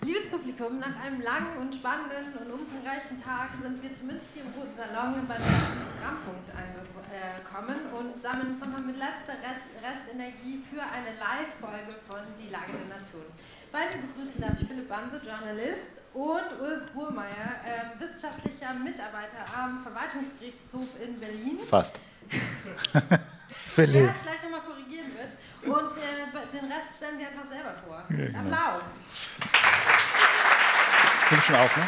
Liebes Publikum, nach einem langen und spannenden und umfangreichen Tag sind wir zumindest hier im Roten Salon beim letzten Programmpunkt angekommen und sammeln uns nochmal mit letzter Restenergie für eine Live-Folge von Die Lage der Nation. Bei mir begrüßen darf ich Philipp Banse, Journalist, und Ulf Burmeier, wissenschaftlicher Mitarbeiter am Verwaltungsgerichtshof in Berlin. Fast. Der es gleich nochmal korrigieren wird. Und den Rest stellen Sie einfach selber vor. Ja, genau. Applaus. Nimm schon auf, ne?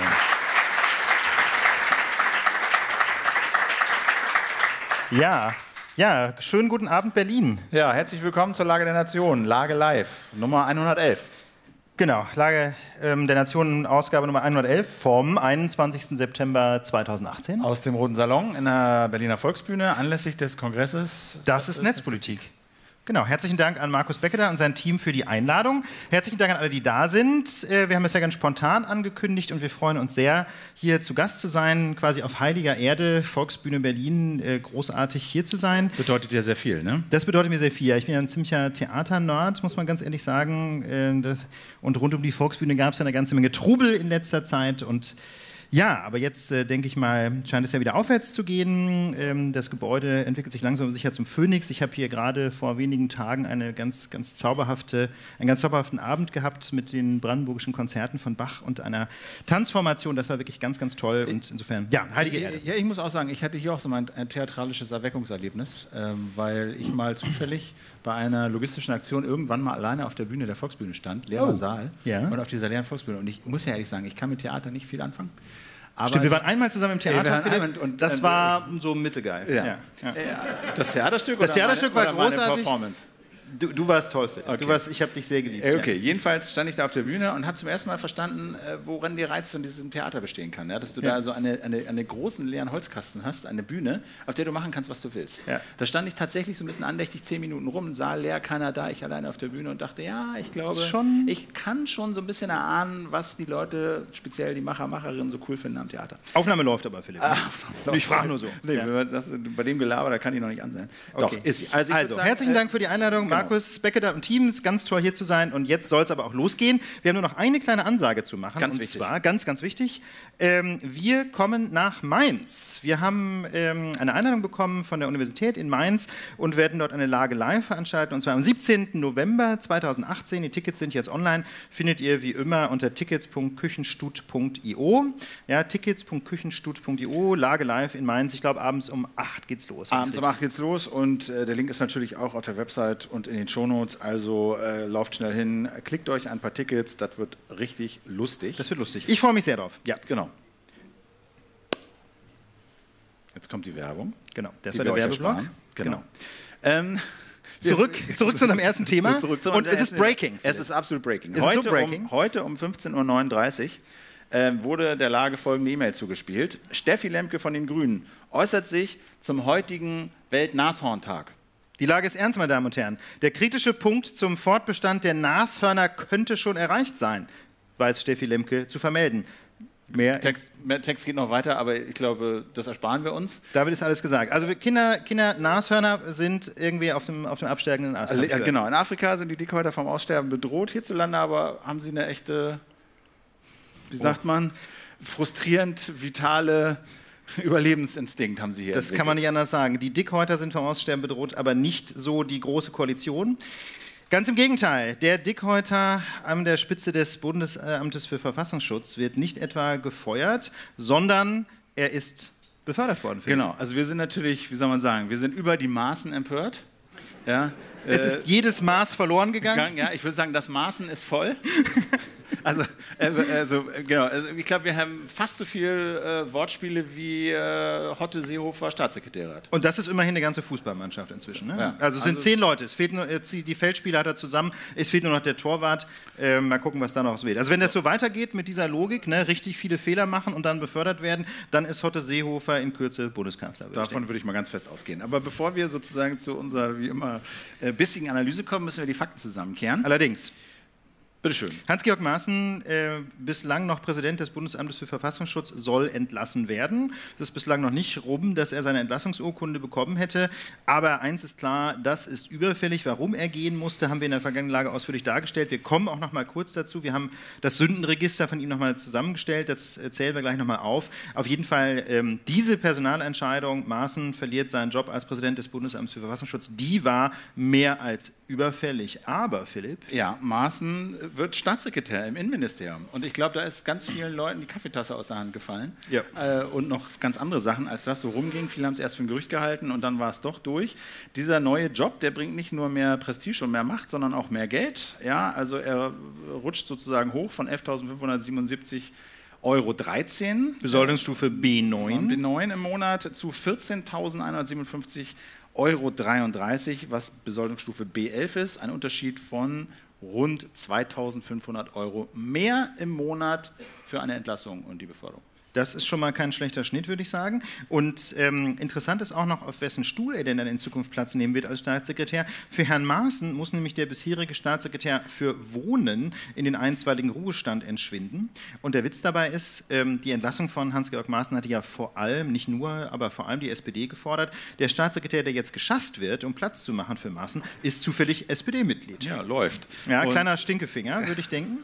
Ja, schönen guten Abend Berlin. Ja, herzlich willkommen zur Lage der Nation, Lage Live, Nummer 111. Genau, Lage der Nation, Ausgabe Nummer 111 vom 21. September 2018. Aus dem Roten Salon in der Berliner Volksbühne anlässlich des Kongresses. Das ist Netzpolitik. Genau, herzlichen Dank an Markus Becketer und sein Team für die Einladung. Herzlichen Dank an alle, die da sind. Wir haben es ja ganz spontan angekündigt und wir freuen uns sehr, hier zu Gast zu sein, quasi auf heiliger Erde, Volksbühne Berlin, großartig hier zu sein. Bedeutet ja sehr viel, ne? Das bedeutet mir sehr viel. Ja, ich bin ja ein ziemlicher Theaternerd, muss man ganz ehrlich sagen. Und rund um die Volksbühne gab es ja eine ganze Menge Trubel in letzter Zeit und ja, aber jetzt denke ich mal, scheint es ja wieder aufwärts zu gehen. Das Gebäude entwickelt sich langsam sicher zum Phönix. Ich habe hier gerade vor wenigen Tagen einen ganz zauberhaften Abend gehabt mit den brandenburgischen Konzerten von Bach und einer Tanzformation. Das war wirklich ganz toll und insofern, ja, heilige Erde. Ja, ich muss auch sagen, ich hatte hier auch so ein theatralisches Erweckungserlebnis, weil ich mal zufällig bei einer logistischen Aktion irgendwann mal alleine auf der Bühne der Volksbühne stand, leerer Saal, und auf dieser leeren Volksbühne. Und ich muss ja ehrlich sagen, ich kann mit Theater nicht viel anfangen. Aber stimmt, wir waren einmal zusammen im Theater, und das war so mittelgeil. Ja. Das Theaterstück? Das Theaterstück war großartig. Performance? Du warst toll, Philipp. Okay. Ich habe dich sehr geliebt. Okay, jedenfalls stand ich da auf der Bühne und habe zum ersten Mal verstanden, woran die Reiz von diesem Theater bestehen kann. Ja? Dass du da so eine großen leeren Holzkasten hast, eine Bühne, auf der du machen kannst, was du willst. Ja. Da stand ich tatsächlich so ein bisschen andächtig 10 Minuten rum, Saal leer, keiner da, ich alleine auf der Bühne und dachte, ja, ich glaube, ich kann schon so ein bisschen erahnen, was die Leute, speziell die Macherinnen, so cool finden am Theater. Aufnahme läuft aber, Philipp. Ich frage nur so. Nee, bei dem Gelaber, da kann ich noch nicht an sein. Okay. Doch, ist sie. Also herzlichen Dank für die Einladung, genau. Markus Becketer und Team, ist ganz toll hier zu sein und jetzt soll es aber auch losgehen. Wir haben nur noch eine kleine Ansage zu machen und zwar, ganz wichtig, wir kommen nach Mainz. Wir haben eine Einladung bekommen von der Universität in Mainz und werden dort eine Lage live veranstalten und zwar am 17. November 2018. Die Tickets sind jetzt online, findet ihr wie immer unter tickets.küchenstut.io. Ja, tickets.küchenstut.io, Lage live in Mainz. Ich glaube, abends um 8 geht's los. Abends um 8 geht's los und der Link ist natürlich auch auf der Website und in den Shownotes. Also lauft schnell hin, klickt euch ein paar Tickets, das wird richtig lustig. Das wird lustig. Ich freue mich sehr drauf. Ja, genau. Jetzt kommt die Werbung. Genau, das war der Werbeblock. Genau. Zurück zu unserem ersten Thema. Und es ist Breaking. Es ist absolut Breaking. Heute um 15:39 Uhr wurde der Lage folgende E-Mail zugespielt. Steffi Lemke von den Grünen äußert sich zum heutigen Welt-Nashorntag. Die Lage ist ernst, meine Damen und Herren. Der kritische Punkt zum Fortbestand der Nashörner könnte schon erreicht sein, weiß Steffi Lemke zu vermelden. Mehr Text geht noch weiter, aber ich glaube, das ersparen wir uns. Damit ist alles gesagt. Also Nashörner sind irgendwie auf dem absteigenden Ast. Genau, in Afrika sind die Dickhäuter vom Aussterben bedroht. Hierzulande aber haben sie eine echte, wie sagt man, frustrierend vitale Überlebensinstinkt haben sie hier. Das kann man nicht anders sagen. Die Dickhäuter sind vom Aussterben bedroht, aber nicht so die Große Koalition. Ganz im Gegenteil, der Dickhäuter an der Spitze des Bundesamtes für Verfassungsschutz wird nicht etwa gefeuert, sondern er ist befördert worden. Genau, also wir sind natürlich, wie soll man sagen, wir sind über die Maßen empört. Ja, es ist jedes Maß verloren gegangen. Ja, ich würde sagen, das Maßen ist voll. Also genau, ich glaube, wir haben fast so viele Wortspiele wie Hotte Seehofer Staatssekretär. Und das ist immerhin eine ganze Fußballmannschaft inzwischen. Ne? Ja. Also es sind 10 Leute. Es fehlt nur, die Feldspieler hat er zusammen. Es fehlt nur noch der Torwart. Mal gucken, was da noch wird. Also wenn das so weitergeht mit dieser Logik, ne, richtig viele Fehler machen und dann befördert werden, dann ist Hotte Seehofer in Kürze Bundeskanzler. Davon würde ich mal ganz fest ausgehen. Aber bevor wir sozusagen zu unserer, wie immer, bissigen Analyse kommen, müssen wir die Fakten zusammenkehren. Allerdings. Bitte schön. Hans-Georg Maaßen, bislang noch Präsident des Bundesamtes für Verfassungsschutz, soll entlassen werden. Es ist bislang noch nicht rum, dass er seine Entlassungsurkunde bekommen hätte. Aber eins ist klar, das ist überfällig. Warum er gehen musste, haben wir in der vergangenen Lage ausführlich dargestellt. Wir kommen auch noch mal kurz dazu. Wir haben das Sündenregister von ihm noch mal zusammengestellt. Das zählen wir gleich noch mal auf. Auf jeden Fall diese Personalentscheidung, Maaßen verliert seinen Job als Präsident des Bundesamts für Verfassungsschutz, die war mehr als überfällig. Aber, Philipp? Ja, Maaßen wird Staatssekretär im Innenministerium. Und ich glaube, da ist ganz vielen Leuten die Kaffeetasse aus der Hand gefallen. Ja. Und noch ganz andere Sachen, als das so rumging. Viele haben es erst für ein Gerücht gehalten und dann war es doch durch. Dieser neue Job, der bringt nicht nur mehr Prestige und mehr Macht, sondern auch mehr Geld. Ja, also er rutscht sozusagen hoch von 11.577 Euro 13. Besoldungsstufe B9. B9 im Monat zu 14.157 Euro 33, was Besoldungsstufe B11 ist. Ein Unterschied von rund 2.500 Euro mehr im Monat für eine Entlassung und die Beförderung. Das ist schon mal kein schlechter Schnitt, würde ich sagen. Und interessant ist auch noch, auf wessen Stuhl er denn dann in Zukunft Platz nehmen wird als Staatssekretär. Für Herrn Maaßen muss nämlich der bisherige Staatssekretär für Wohnen in den einstweiligen Ruhestand entschwinden. Und der Witz dabei ist, die Entlassung von Hans-Georg Maaßen hatte ja vor allem, nicht nur, aber vor allem die SPD gefordert. Der Staatssekretär, der jetzt geschasst wird, um Platz zu machen für Maaßen, ist zufällig SPD-Mitglied. Ja, läuft. Ja, kleiner Stinkefinger, würde ich denken.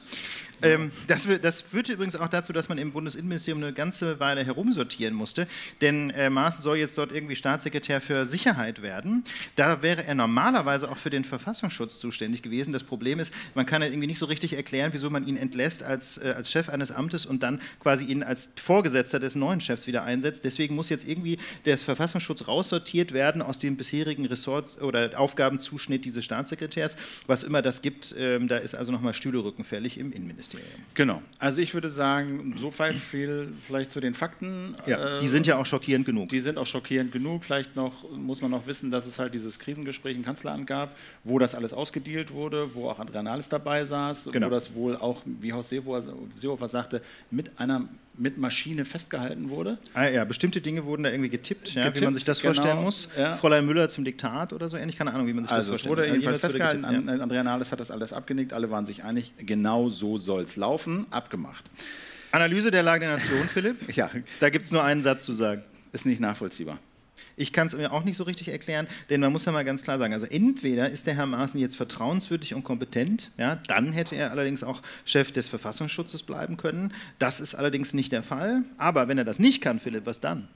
Das führte übrigens auch dazu, dass man im Bundesinnenministerium eine ganze Weile herumsortieren musste, denn Maaßen soll jetzt dort irgendwie Staatssekretär für Sicherheit werden. Da wäre er normalerweise auch für den Verfassungsschutz zuständig gewesen. Das Problem ist, man kann ja irgendwie nicht so richtig erklären, wieso man ihn entlässt als Chef eines Amtes und dann quasi ihn als Vorgesetzter des neuen Chefs wieder einsetzt. Deswegen muss jetzt irgendwie der Verfassungsschutz raussortiert werden aus dem bisherigen Ressort oder Aufgabenzuschnitt dieses Staatssekretärs. Was immer das gibt, da ist also nochmal Stühlerücken fällig im Innenministerium. Genau. Also ich würde sagen, so viel vielleicht zu den Fakten. Ja, die sind ja auch schockierend genug. Die sind auch schockierend genug. Vielleicht muss man noch wissen, dass es halt dieses Krisengespräch im Kanzleramt gab, wo das alles ausgedealt wurde, wo auch Andrea Nahles dabei saß, genau. Wo das wohl auch, wie Horst Seehofer sagte, mit Maschine festgehalten wurde. Ja, bestimmte Dinge wurden da irgendwie getippt, wie man sich das vorstellen muss. Ja. Fräulein Müller zum Diktat oder so ähnlich, keine Ahnung, wie man sich das vorstellt. Also es wurde jedenfalls festgehalten, Andrea Nahles hat das alles abgenickt, alle waren sich einig, genau so soll es laufen, abgemacht. Analyse der Lage der Nation, Philipp? Ja. Da gibt es nur einen Satz zu sagen. Ist nicht nachvollziehbar. Ich kann es mir auch nicht so richtig erklären, denn man muss ja mal ganz klar sagen, also entweder ist der Herr Maaßen jetzt vertrauenswürdig und kompetent, ja, dann hätte er allerdings auch Chef des Verfassungsschutzes bleiben können. Das ist allerdings nicht der Fall. Aber wenn er das nicht kann, Philipp, was dann?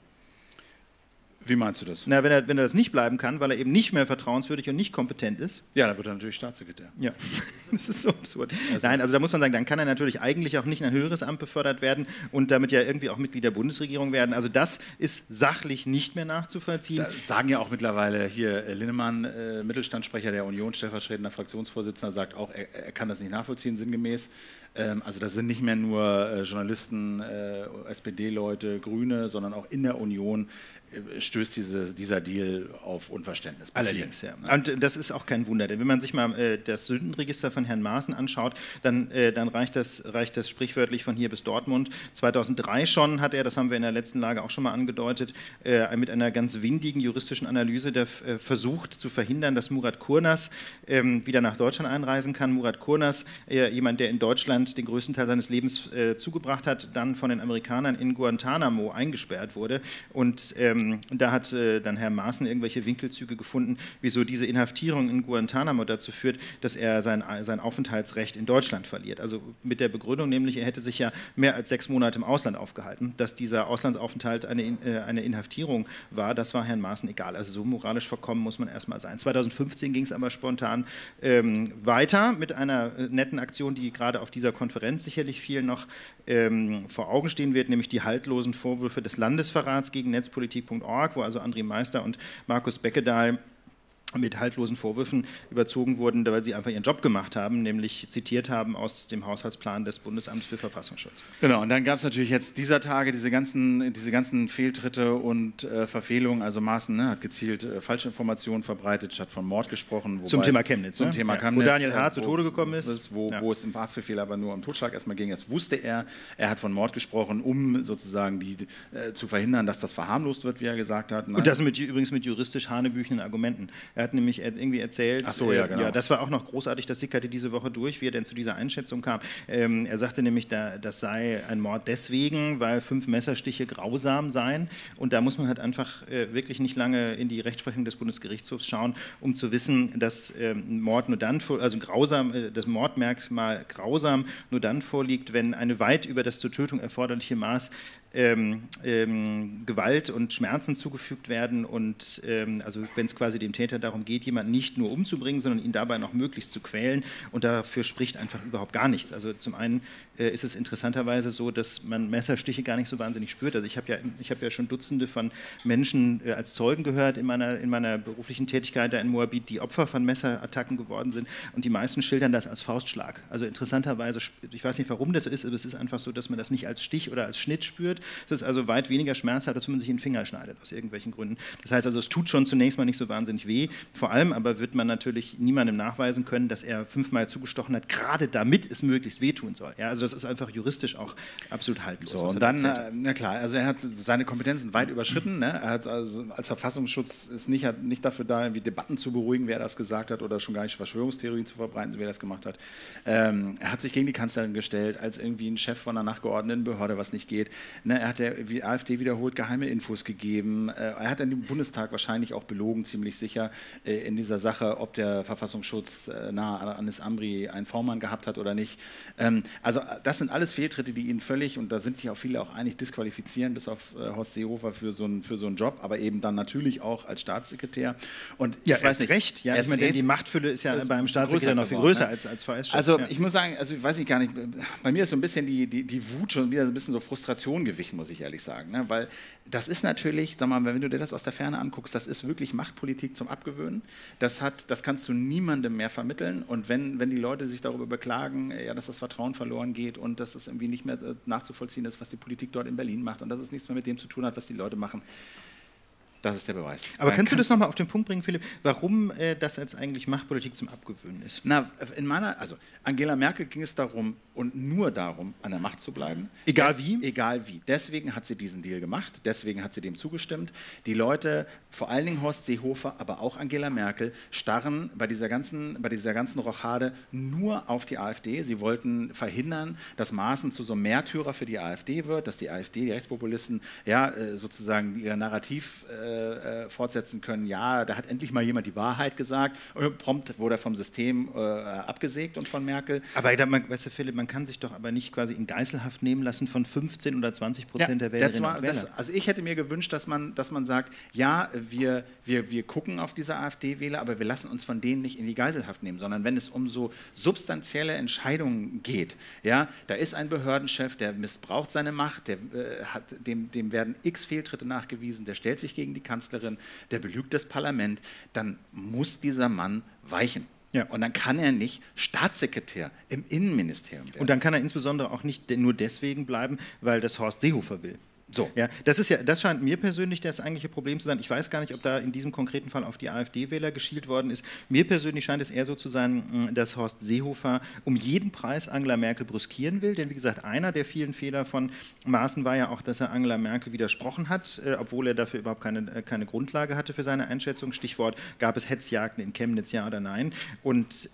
Wie meinst du das? Na, wenn er das nicht bleiben kann, weil er eben nicht mehr vertrauenswürdig und nicht kompetent ist. Ja, dann wird er natürlich Staatssekretär. Ja, das ist so absurd. Nein, also da muss man sagen, dann kann er natürlich eigentlich auch nicht in ein höheres Amt befördert werden und damit ja irgendwie auch Mitglied der Bundesregierung werden. Also das ist sachlich nicht mehr nachzuvollziehen. Da sagen ja auch mittlerweile hier Linnemann, Mittelstandssprecher der Union, stellvertretender Fraktionsvorsitzender, sagt auch, er kann das nicht nachvollziehen, sinngemäß. Also das sind nicht mehr nur Journalisten, SPD-Leute, Grüne, sondern auch in der Union stößt dieser Deal auf Unverständnis. Allerdings, ja. Und das ist auch kein Wunder, denn wenn man sich mal das Sündenregister von Herrn Maaßen anschaut, dann reicht das sprichwörtlich von hier bis Dortmund. 2003 schon hat er, das haben wir in der letzten Lage auch schon mal angedeutet, mit einer ganz windigen juristischen Analyse versucht zu verhindern, dass Murat Kurnaz wieder nach Deutschland einreisen kann. Murat Kurnaz, jemand, der in Deutschland den größten Teil seines Lebens zugebracht hat, dann von den Amerikanern in Guantanamo eingesperrt wurde und da hat dann Herr Maaßen irgendwelche Winkelzüge gefunden, wieso diese Inhaftierung in Guantanamo dazu führt, dass er sein Aufenthaltsrecht in Deutschland verliert. Also mit der Begründung nämlich, er hätte sich ja mehr als 6 Monate im Ausland aufgehalten. Dass dieser Auslandsaufenthalt eine Inhaftierung war, das war Herrn Maaßen egal. Also so moralisch verkommen muss man erstmal sein. 2015 ging es aber spontan weiter mit einer netten Aktion, die gerade auf dieser Konferenz sicherlich vielen noch vor Augen stehen wird, nämlich die haltlosen Vorwürfe des Landesverrats gegen Netzpolitik.org, wo also André Meister und Markus Beckedahl mit haltlosen Vorwürfen überzogen wurden, weil sie einfach ihren Job gemacht haben, nämlich zitiert haben aus dem Haushaltsplan des Bundesamtes für Verfassungsschutz. Genau, und dann gab es natürlich jetzt dieser Tage diese ganzen Fehltritte und Verfehlungen. Also Maaßen hat gezielt Falschinformationen verbreitet, hat von Mord gesprochen. Zum Thema Chemnitz. Zum Thema Chemnitz. Wo Daniel H. zu Tode gekommen ist. Wo es im Haftbefehl aber nur um Totschlag erstmal ging. Das wusste er. Er hat von Mord gesprochen, um sozusagen zu verhindern, dass das verharmlost wird, wie er gesagt hat. Und das übrigens mit juristisch hanebüchenden Argumenten. Er hat nämlich irgendwie erzählt, ach so, ja, genau. ja, das war auch noch großartig, das sickerte diese Woche durch, wie er denn zu dieser Einschätzung kam. Er sagte nämlich, das sei ein Mord deswegen, weil 5 Messerstiche grausam seien. Und da muss man halt einfach wirklich nicht lange in die Rechtsprechung des Bundesgerichtshofs schauen, um zu wissen, dass Mord nur dann, das Mordmerkmal grausam nur dann vorliegt, wenn eine weit über das zur Tötung erforderliche Maß Gewalt und Schmerzen zugefügt werden und also wenn es quasi dem Täter darum geht, jemanden nicht nur umzubringen, sondern ihn dabei noch möglichst zu quälen, und dafür spricht einfach überhaupt gar nichts. Also zum einen ist es interessanterweise so, dass man Messerstiche gar nicht so wahnsinnig spürt. Also ich habe ja schon Dutzende von Menschen als Zeugen gehört in meiner beruflichen Tätigkeit da in Moabit, die Opfer von Messerattacken geworden sind, und die meisten schildern das als Faustschlag. Also interessanterweise, ich weiß nicht, warum das ist, aber es ist einfach so, dass man das nicht als Stich oder als Schnitt spürt. Es ist also weit weniger schmerzhaft, als wenn man sich in den Finger schneidet, aus irgendwelchen Gründen. Das heißt also, es tut schon zunächst mal nicht so wahnsinnig weh. Vor allem aber wird man natürlich niemandem nachweisen können, dass er 5-mal zugestochen hat, gerade damit es möglichst wehtun soll. Ja, also das ist einfach juristisch auch absolut haltlos. So, und dann, na klar, also er hat seine Kompetenzen weit überschritten. Ne? Er hat also als Verfassungsschutz ist nicht dafür da, irgendwie Debatten zu beruhigen, wer das gesagt hat, oder schon gar nicht Verschwörungstheorien zu verbreiten, wer das gemacht hat. Er hat sich gegen die Kanzlerin gestellt, als irgendwie ein Chef von einer nachgeordneten Behörde, was nicht geht. Ne? Er hat der AfD wiederholt geheime Infos gegeben. Er hat den Bundestag wahrscheinlich auch belogen, ziemlich sicher, in dieser Sache, ob der Verfassungsschutz nahe an Anis Amri einen V-Mann gehabt hat oder nicht. Also das sind alles Fehltritte, die ihn völlig, und da sind sich auch viele auch einig, disqualifizieren, bis auf Horst Seehofer für so einen Job, aber eben dann natürlich auch als Staatssekretär. Und ja, ich weiß nicht, recht. Ja, ich meine, die Machtfülle ist ja beim Staatssekretär noch viel größer als VS-Chef. Also ich muss sagen, also ich weiß nicht gar nicht, bei mir ist so ein bisschen die Wut schon wieder ein bisschen so Frustration gewichen, muss ich ehrlich sagen. Ne? Weil das ist natürlich, sag mal, wenn du dir das aus der Ferne anguckst, das ist wirklich Machtpolitik zum Abgewöhnen. Das kannst du niemandem mehr vermitteln. Und wenn die Leute sich darüber beklagen, ja, dass das Vertrauen verloren geht und dass es irgendwie nicht mehr nachzuvollziehen ist, was die Politik dort in Berlin macht und dass es nichts mehr mit dem zu tun hat, was die Leute machen, das ist der Beweis. Aber kannst du das nochmal auf den Punkt bringen, Philipp, warum das jetzt eigentlich Machtpolitik zum Abgewöhnen ist? Na, also Angela Merkel ging es darum und nur darum, an der Macht zu bleiben. Egal wie? Egal wie. Deswegen hat sie diesen Deal gemacht, deswegen hat sie dem zugestimmt. Die Leute, vor allen Dingen Horst Seehofer, aber auch Angela Merkel, starren bei dieser ganzen Rochade nur auf die AfD. Sie wollten verhindern, dass Maaßen zu so einem Märtyrer für die AfD wird, dass die AfD, die Rechtspopulisten, ja, sozusagen ihr Narrativ fortsetzen können, ja, da hat endlich mal jemand die Wahrheit gesagt, und prompt wurde er vom System abgesägt und von Merkel. Aber weißt du, Philipp, man kann sich doch aber nicht quasi in Geiselhaft nehmen lassen von 15 oder 20% der Wählerinnen und Wähler. Also ich hätte mir gewünscht, dass man sagt, ja, wir gucken auf diese AfD-Wähler, aber wir lassen uns von denen nicht in die Geiselhaft nehmen, sondern wenn es um so substanzielle Entscheidungen geht, ja, da ist ein Behördenchef, der missbraucht seine Macht, dem werden x Fehltritte nachgewiesen, der stellt sich gegen die Kanzlerin, der belügt das Parlament, dann muss dieser Mann weichen. Ja. Und dann kann er nicht Staatssekretär im Innenministerium werden. Und dann kann er insbesondere auch nicht nur deswegen bleiben, weil das Horst Seehofer will. So. Ja, das scheint mir persönlich das eigentliche Problem zu sein. Ich weiß gar nicht, ob da in diesem konkreten Fall auf die AfD-Wähler geschielt worden ist. Mir persönlich scheint es eher so zu sein, dass Horst Seehofer um jeden Preis Angela Merkel brüskieren will. Denn wie gesagt, einer der vielen Fehler von Maaßen war ja auch, dass er Angela Merkel widersprochen hat, obwohl er dafür überhaupt keine Grundlage hatte für seine Einschätzung. Stichwort, gab es Hetzjagden in Chemnitz, ja oder nein? Und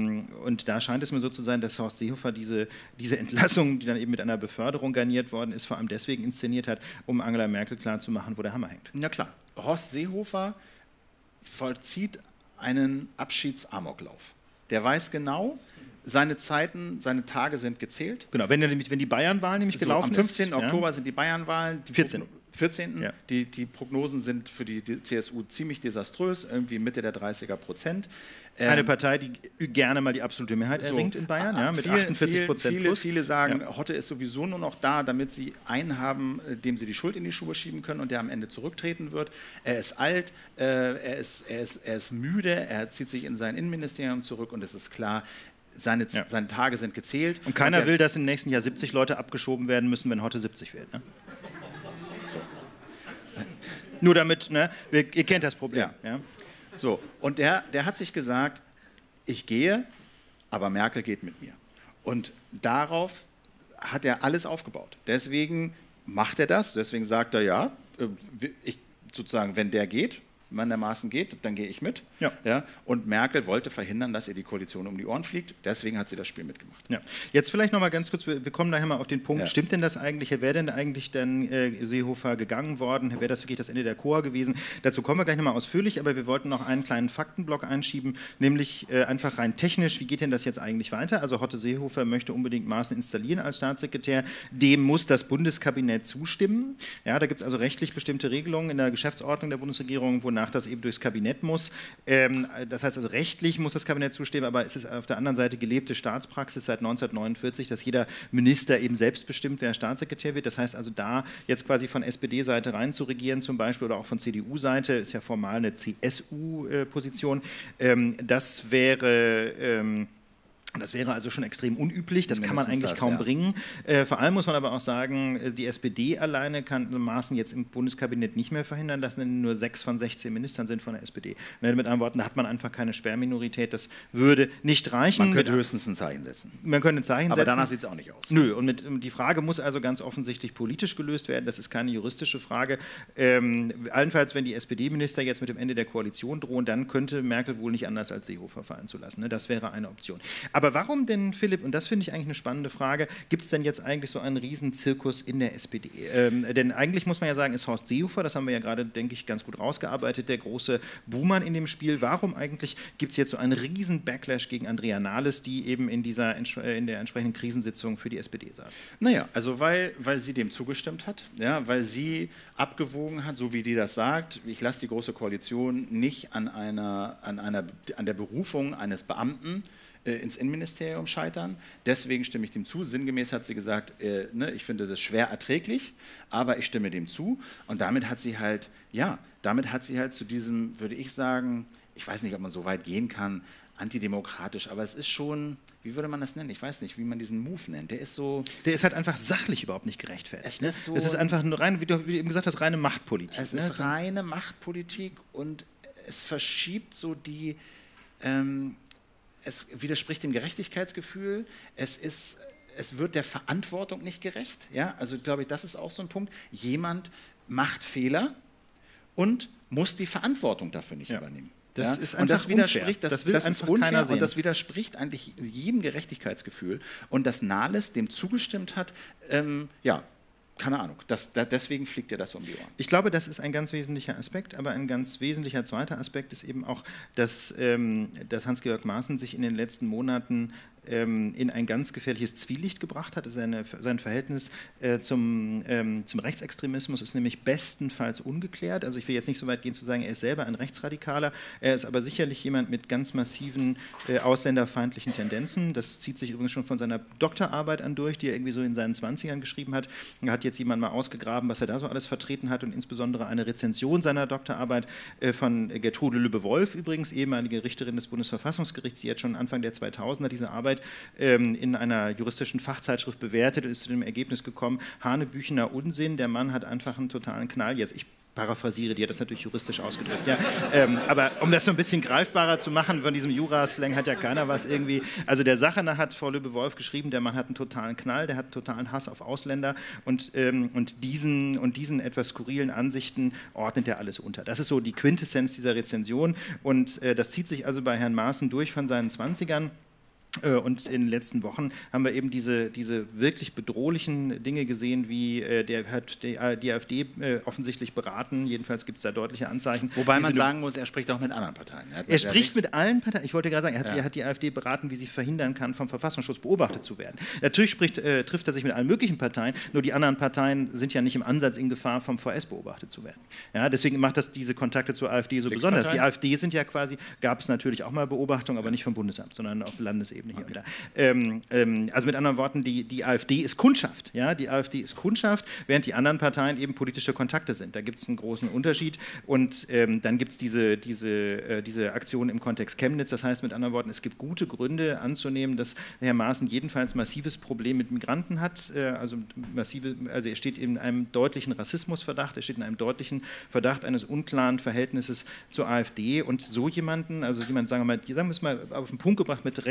da scheint es mir so zu sein, dass Horst Seehofer diese Entlassung, die dann eben mit einer Beförderung garniert worden ist, vor allem deswegen inszeniert hat, um Angela Merkel klarzumachen, wo der Hammer hängt. Na klar, Horst Seehofer vollzieht einen Abschiedsamoklauf. Der weiß genau, seine Tage sind gezählt. Genau, wenn die Bayernwahl nämlich gelaufen ist. Am 15. Oktober sind die Bayernwahlen. 14. Ja. Die Prognosen sind für die CSU ziemlich desaströs, irgendwie Mitte der 30%. Eine Partei, die gerne mal die absolute Mehrheit erringt in Bayern, ja, mit 48% plus. Viele sagen, Hotte ist sowieso nur noch da, damit sie einen haben, dem sie die Schuld in die Schuhe schieben können und der am Ende zurücktreten wird. Er ist alt, er ist müde, er zieht sich in sein Innenministerium zurück und es ist klar, seine Tage sind gezählt. Und keiner will, dass im nächsten Jahr 70 Leute abgeschoben werden müssen, wenn Hotte 70 wird. Ne? Nur damit, ne, ihr kennt das Problem. Ja. So, und der hat sich gesagt, ich gehe, aber Merkel geht mit mir. Und darauf hat er alles aufgebaut. Deswegen macht er das, deswegen sagt er, ja, sozusagen, wenn der Maaßen geht, dann gehe ich mit. Ja. Ja, und Merkel wollte verhindern, dass ihr die Koalition um die Ohren fliegt. Deswegen hat sie das Spiel mitgemacht. Ja. Jetzt vielleicht noch mal ganz kurz, wir kommen gleich mal auf den Punkt. Ja. Stimmt denn das eigentlich? Wäre denn eigentlich dann Seehofer gegangen worden? Wäre das wirklich das Ende der Chor gewesen? Dazu kommen wir gleich noch mal ausführlich, aber wir wollten noch einen kleinen Faktenblock einschieben, nämlich einfach rein technisch, wie geht denn das jetzt eigentlich weiter? Also Hotte Seehofer möchte unbedingt Maaßen installieren als Staatssekretär. Dem muss das Bundeskabinett zustimmen. Ja, da gibt es also rechtlich bestimmte Regelungen in der Geschäftsordnung der Bundesregierung, wonach das eben durchs Kabinett muss. Das heißt also, rechtlich muss das Kabinett zustimmen, aber es ist auf der anderen Seite gelebte Staatspraxis seit 1949, dass jeder Minister eben selbst bestimmt, wer Staatssekretär wird. Das heißt also, da jetzt quasi von SPD-Seite rein zu regieren zum Beispiel oder auch von CDU-Seite, ist ja formal eine CSU-Position, das wäre also schon extrem unüblich, das kann man eigentlich kaum bringen. Vor allem muss man aber auch sagen, die SPD alleine kann Maaßen jetzt im Bundeskabinett nicht mehr verhindern, dass nur 6 von 16 Ministern sind von der SPD. Mit anderen Worten, da hat man einfach keine Sperrminorität, das würde nicht reichen. Man könnte höchstens ein Zeichen setzen. Man könnte ein Zeichen setzen. Aber danach sieht es auch nicht aus. Nö, und die Frage muss also ganz offensichtlich politisch gelöst werden, das ist keine juristische Frage. Allenfalls, wenn die SPD-Minister jetzt mit dem Ende der Koalition drohen, dann könnte Merkel wohl nicht anders als Seehofer fallen zu lassen. Das wäre eine Option. Aber warum denn, Philipp, und das finde ich eigentlich eine spannende Frage, gibt es denn jetzt eigentlich so einen Riesenzirkus in der SPD? Denn eigentlich muss man ja sagen, ist Horst Seehofer, das haben wir ja gerade, denke ich, ganz gut rausgearbeitet, der große Buhmann in dem Spiel. Warum eigentlich gibt es jetzt so einen riesen Backlash gegen Andrea Nahles, die eben in der entsprechenden Krisensitzung für die SPD saß? Naja, also weil sie dem zugestimmt hat, ja, weil sie abgewogen hat, so wie die das sagt, ich lasse die Große Koalition nicht an der Berufung eines Beamten ins Innenministerium scheitern. Deswegen stimme ich dem zu. Sinngemäß hat sie gesagt, ich finde das schwer erträglich, aber ich stimme dem zu. Und damit hat sie halt zu diesem, würde ich sagen, ich weiß nicht, ob man so weit gehen kann, antidemokratisch, aber es ist schon, wie würde man das nennen? Ich weiß nicht, wie man diesen Move nennt. Der ist halt einfach sachlich überhaupt nicht gerechtfertigt. Es ist einfach nur rein, wie du eben gesagt hast, reine Machtpolitik. Es ist reine Machtpolitik und es verschiebt so die... Es widerspricht dem Gerechtigkeitsgefühl, es wird der Verantwortung nicht gerecht. Ja? Also glaube ich, das ist auch so ein Punkt. Jemand macht Fehler und muss die Verantwortung dafür nicht übernehmen. Das ist einfach unfair. Das will einfach keiner sehen. Und das widerspricht eigentlich jedem Gerechtigkeitsgefühl. Und dass Nahles dem zugestimmt hat, keine Ahnung, deswegen fliegt dir das um die Ohren. Ich glaube, das ist ein ganz wesentlicher Aspekt, aber ein ganz wesentlicher zweiter Aspekt ist eben auch, dass Hans-Georg Maaßen sich in den letzten Monaten in ein ganz gefährliches Zwielicht gebracht hat. Sein Verhältnis zum Rechtsextremismus ist nämlich bestenfalls ungeklärt. Also ich will jetzt nicht so weit gehen zu sagen, er ist selber ein Rechtsradikaler, er ist aber sicherlich jemand mit ganz massiven ausländerfeindlichen Tendenzen. Das zieht sich übrigens schon von seiner Doktorarbeit an durch, die er irgendwie so in seinen 20ern geschrieben hat. Da hat jetzt jemand mal ausgegraben, was er da so alles vertreten hat und insbesondere eine Rezension seiner Doktorarbeit von Gertrude Lübbe-Wolf, übrigens ehemalige Richterin des Bundesverfassungsgerichts, die jetzt schon Anfang der 2000er diese Arbeit in einer juristischen Fachzeitschrift bewertet und ist zu dem Ergebnis gekommen, hanebüchener Unsinn, der Mann hat einfach einen totalen Knall. Jetzt, ich paraphrasiere, die hat das natürlich juristisch ausgedrückt. Ja. Aber um das so ein bisschen greifbarer zu machen, von diesem Jura-Slang hat ja keiner was irgendwie. Also der Sache nach hat Frau Lübbe-Wolf geschrieben, der Mann hat einen totalen Knall, der hat einen totalen Hass auf Ausländer und diesen etwas skurrilen Ansichten ordnet er alles unter. Das ist so die Quintessenz dieser Rezension und das zieht sich also bei Herrn Maaßen durch von seinen 20ern. Und in den letzten Wochen haben wir eben diese wirklich bedrohlichen Dinge gesehen, wie der hat die AfD offensichtlich beraten, jedenfalls gibt es da deutliche Anzeichen. Wobei man sagen muss, er spricht auch mit anderen Parteien. Er spricht mit allen Parteien, ich wollte gerade sagen, er hat die AfD beraten, wie sie verhindern kann, vom Verfassungsschutz beobachtet zu werden. Natürlich trifft er sich mit allen möglichen Parteien, nur die anderen Parteien sind ja nicht im Ansatz in Gefahr, vom VS beobachtet zu werden. Ja, deswegen macht das diese Kontakte zur AfD so besonders. Die AfD sind ja quasi, gab es natürlich auch mal Beobachtungen, aber nicht vom Bundesamt, sondern auf Landesebene. Hier und da. Also mit anderen Worten, die AfD ist Kundschaft. Ja? Die AfD ist Kundschaft, während die anderen Parteien eben politische Kontakte sind. Da gibt es einen großen Unterschied. Und dann gibt es diese Aktion im Kontext Chemnitz. Das heißt mit anderen Worten, es gibt gute Gründe anzunehmen, dass Herr Maaßen jedenfalls massives Problem mit Migranten hat. Also er steht in einem deutlichen Rassismusverdacht, er steht in einem deutlichen Verdacht eines unklaren Verhältnisses zur AfD. Und so jemanden, also jemand, sagen wir es mal auf den Punkt gebracht, mit rechtsradikalen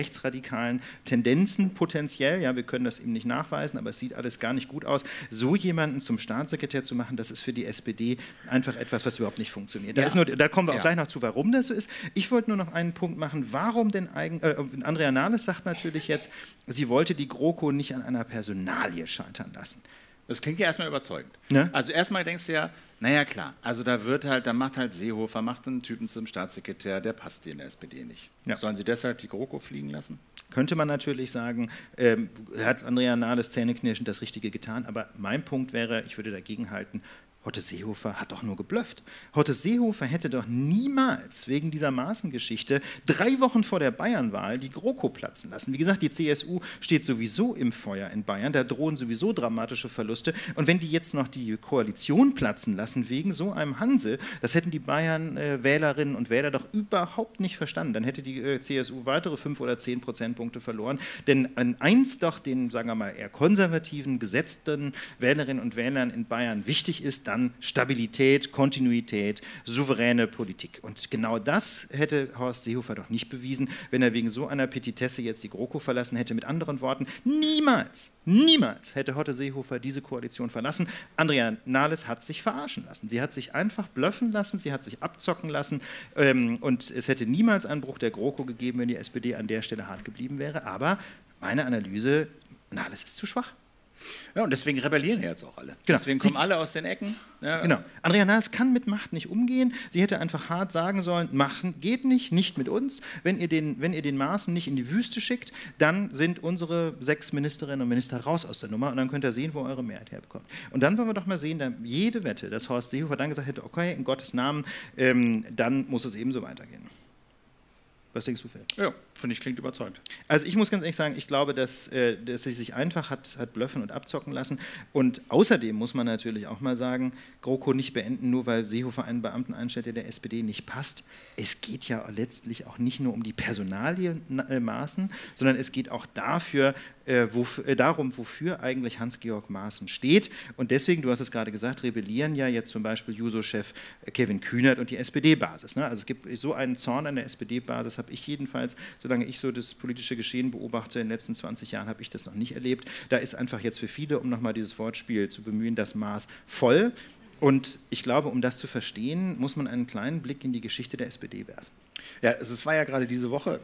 rechtsradikalen Tendenzen potenziell. Ja, wir können das ihm nicht nachweisen, aber es sieht alles gar nicht gut aus. So jemanden zum Staatssekretär zu machen, das ist für die SPD einfach etwas, was überhaupt nicht funktioniert. Da kommen wir auch gleich noch zu, warum das so ist. Ich wollte nur noch einen Punkt machen. Warum denn eigentlich, Andrea Nahles sagt natürlich jetzt, sie wollte die GroKo nicht an einer Personalie scheitern lassen. Das klingt ja erstmal überzeugend. Ne? Also erstmal denkst du ja, naja klar, also da macht halt Seehofer, macht einen Typen zum Staatssekretär, der passt dir in der SPD nicht. Ja. Sollen sie deshalb die GroKo fliegen lassen? Könnte man natürlich sagen, hat Andrea Nahles zähneknirschend das Richtige getan, aber mein Punkt wäre, ich würde dagegen halten, Horst Seehofer hat doch nur geblufft. Horst Seehofer hätte doch niemals wegen dieser Maaßen-Geschichte 3 Wochen vor der Bayernwahl die GroKo platzen lassen. Wie gesagt, die CSU steht sowieso im Feuer in Bayern, da drohen sowieso dramatische Verluste. Und wenn die jetzt noch die Koalition platzen lassen wegen so einem Hansel, das hätten die Bayern-Wählerinnen und Wähler doch überhaupt nicht verstanden. Dann hätte die CSU weitere 5 oder 10 Prozentpunkte verloren. Denn an eins doch den, sagen wir mal, eher konservativen, gesetzten Wählerinnen und Wählern in Bayern wichtig ist, dann Stabilität, Kontinuität, souveräne Politik. Und genau das hätte Horst Seehofer doch nicht bewiesen, wenn er wegen so einer Petitesse jetzt die GroKo verlassen hätte. Mit anderen Worten, niemals hätte Horst Seehofer diese Koalition verlassen. Andrea Nahles hat sich verarschen lassen. Sie hat sich einfach bluffen lassen, sie hat sich abzocken lassen und es hätte niemals einen Bruch der GroKo gegeben, wenn die SPD an der Stelle hart geblieben wäre. Aber meine Analyse, Nahles ist zu schwach. Ja, und deswegen rebellieren jetzt auch alle. Genau. Deswegen kommen alle aus den Ecken. Ja. Genau. Andrea Nahles kann mit Macht nicht umgehen. Sie hätte einfach hart sagen sollen, machen geht nicht mit uns. Wenn ihr den Maaßen nicht in die Wüste schickt, dann sind unsere 6 Ministerinnen und Minister raus aus der Nummer und dann könnt ihr sehen, wo eure Mehrheit herbekommt. Und dann wollen wir doch mal sehen, jede Wette, dass Horst Seehofer dann gesagt hätte, okay, in Gottes Namen, dann muss es ebenso weitergehen. Was denkst du, Philipp? Ja, finde ich, klingt überzeugend. Also ich muss ganz ehrlich sagen, ich glaube, dass sie sich einfach hat bluffen und abzocken lassen. Und außerdem muss man natürlich auch mal sagen, GroKo nicht beenden, nur weil Seehofer einen Beamten einstellt, der SPD nicht passt. Es geht ja letztlich auch nicht nur um die Personalien Maaßen, sondern es geht auch darum, wofür eigentlich Hans-Georg Maaßen steht. Und deswegen, du hast es gerade gesagt, rebellieren ja jetzt zum Beispiel Juso-Chef Kevin Kühnert und die SPD-Basis. Ne? Also es gibt so einen Zorn an der SPD-Basis, habe ich jedenfalls, solange ich so das politische Geschehen beobachte, in den letzten 20 Jahren habe ich das noch nicht erlebt. Da ist einfach jetzt für viele, um nochmal dieses Wortspiel zu bemühen, das Maß voll. Und ich glaube, um das zu verstehen, muss man einen kleinen Blick in die Geschichte der SPD werfen. Ja, es war ja gerade diese Woche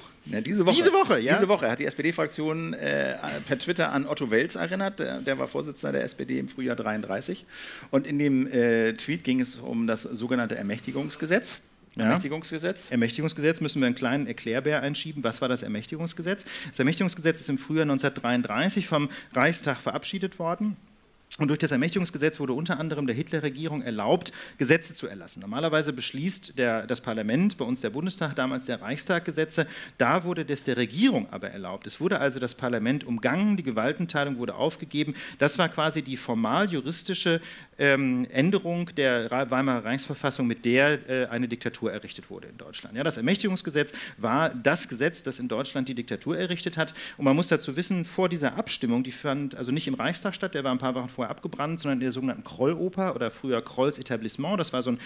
hat die SPD-Fraktion per Twitter an Otto Wels erinnert, der war Vorsitzender der SPD im Frühjahr 1933. Und in dem Tweet ging es um das sogenannte Ermächtigungsgesetz. Ermächtigungsgesetz müssen wir einen kleinen Erklärbär einschieben. Was war das Ermächtigungsgesetz? Das Ermächtigungsgesetz ist im Frühjahr 1933 vom Reichstag verabschiedet worden. Und durch das Ermächtigungsgesetz wurde unter anderem der Hitlerregierung erlaubt, Gesetze zu erlassen. Normalerweise beschließt das Parlament, bei uns der Bundestag, damals der Reichstag Gesetze. Da wurde das der Regierung aber erlaubt. Es wurde also das Parlament umgangen, die Gewaltenteilung wurde aufgegeben. Das war quasi die formal-juristische Änderung der Weimarer Reichsverfassung, mit der eine Diktatur errichtet wurde in Deutschland. Ja, das Ermächtigungsgesetz war das Gesetz, das in Deutschland die Diktatur errichtet hat. Und man muss dazu wissen, vor dieser Abstimmung, die fand also nicht im Reichstag statt, der war ein paar Wochen vorher abgebrannt, sondern in der sogenannten Krolloper oder früher Krolls Etablissement. Das war so ein,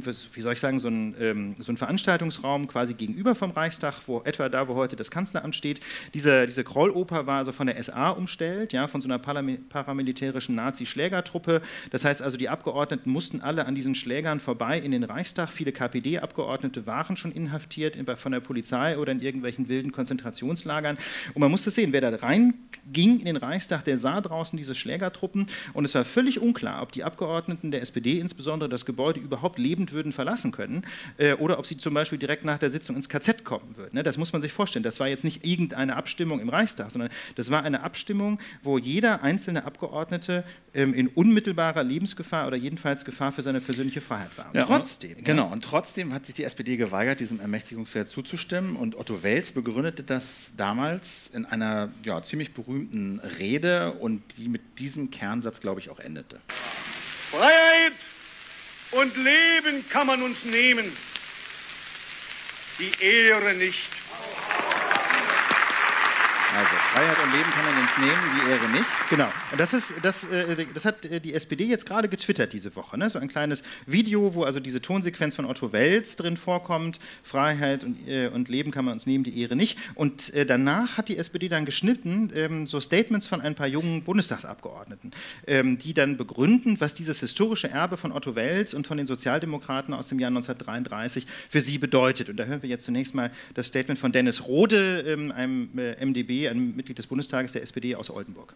so ein Veranstaltungsraum quasi gegenüber vom Reichstag, etwa da, wo heute das Kanzleramt steht. Diese Krolloper war also von der SA umstellt, ja, von so einer paramilitärischen Nazi-Schlägertruppe. Das heißt also, die Abgeordneten mussten alle an diesen Schlägern vorbei in den Reichstag. Viele KPD-Abgeordnete waren schon inhaftiert von der Polizei oder in irgendwelchen wilden Konzentrationslagern. Und man musste sehen, wer da reinging in den Reichstag, der sah draußen diese Schlägertruppen. Und es war völlig unklar, ob die Abgeordneten der SPD insbesondere das Gebäude überhaupt lebend würden verlassen können oder ob sie zum Beispiel direkt nach der Sitzung ins KZ kommen würden. Das muss man sich vorstellen. Das war jetzt nicht irgendeine Abstimmung im Reichstag, sondern das war eine Abstimmung, wo jeder einzelne Abgeordnete in unmittelbarer Lebensgefahr oder jedenfalls Gefahr für seine persönliche Freiheit war. Und trotzdem hat sich die SPD geweigert, diesem Ermächtigungsgesetz zuzustimmen. Und Otto Wels begründete das damals in einer ziemlich berühmten Rede und die mit diesem Kernsatz, glaube ich, auch endete. Freiheit und Leben kann man uns nehmen, die Ehre nicht. Also Freiheit und Leben kann man uns nehmen, die Ehre nicht. Genau. Und das hat die SPD jetzt gerade getwittert diese Woche. Ne? So ein kleines Video, wo also diese Tonsequenz von Otto Wels drin vorkommt. Freiheit und Leben kann man uns nehmen, die Ehre nicht. Und danach hat die SPD dann geschnitten, so Statements von ein paar jungen Bundestagsabgeordneten, die dann begründen, was dieses historische Erbe von Otto Wels und von den Sozialdemokraten aus dem Jahr 1933 für sie bedeutet. Und da hören wir jetzt zunächst mal das Statement von Dennis Rohde, einem MdB, ein Mitglied des Bundestages der SPD aus Oldenburg.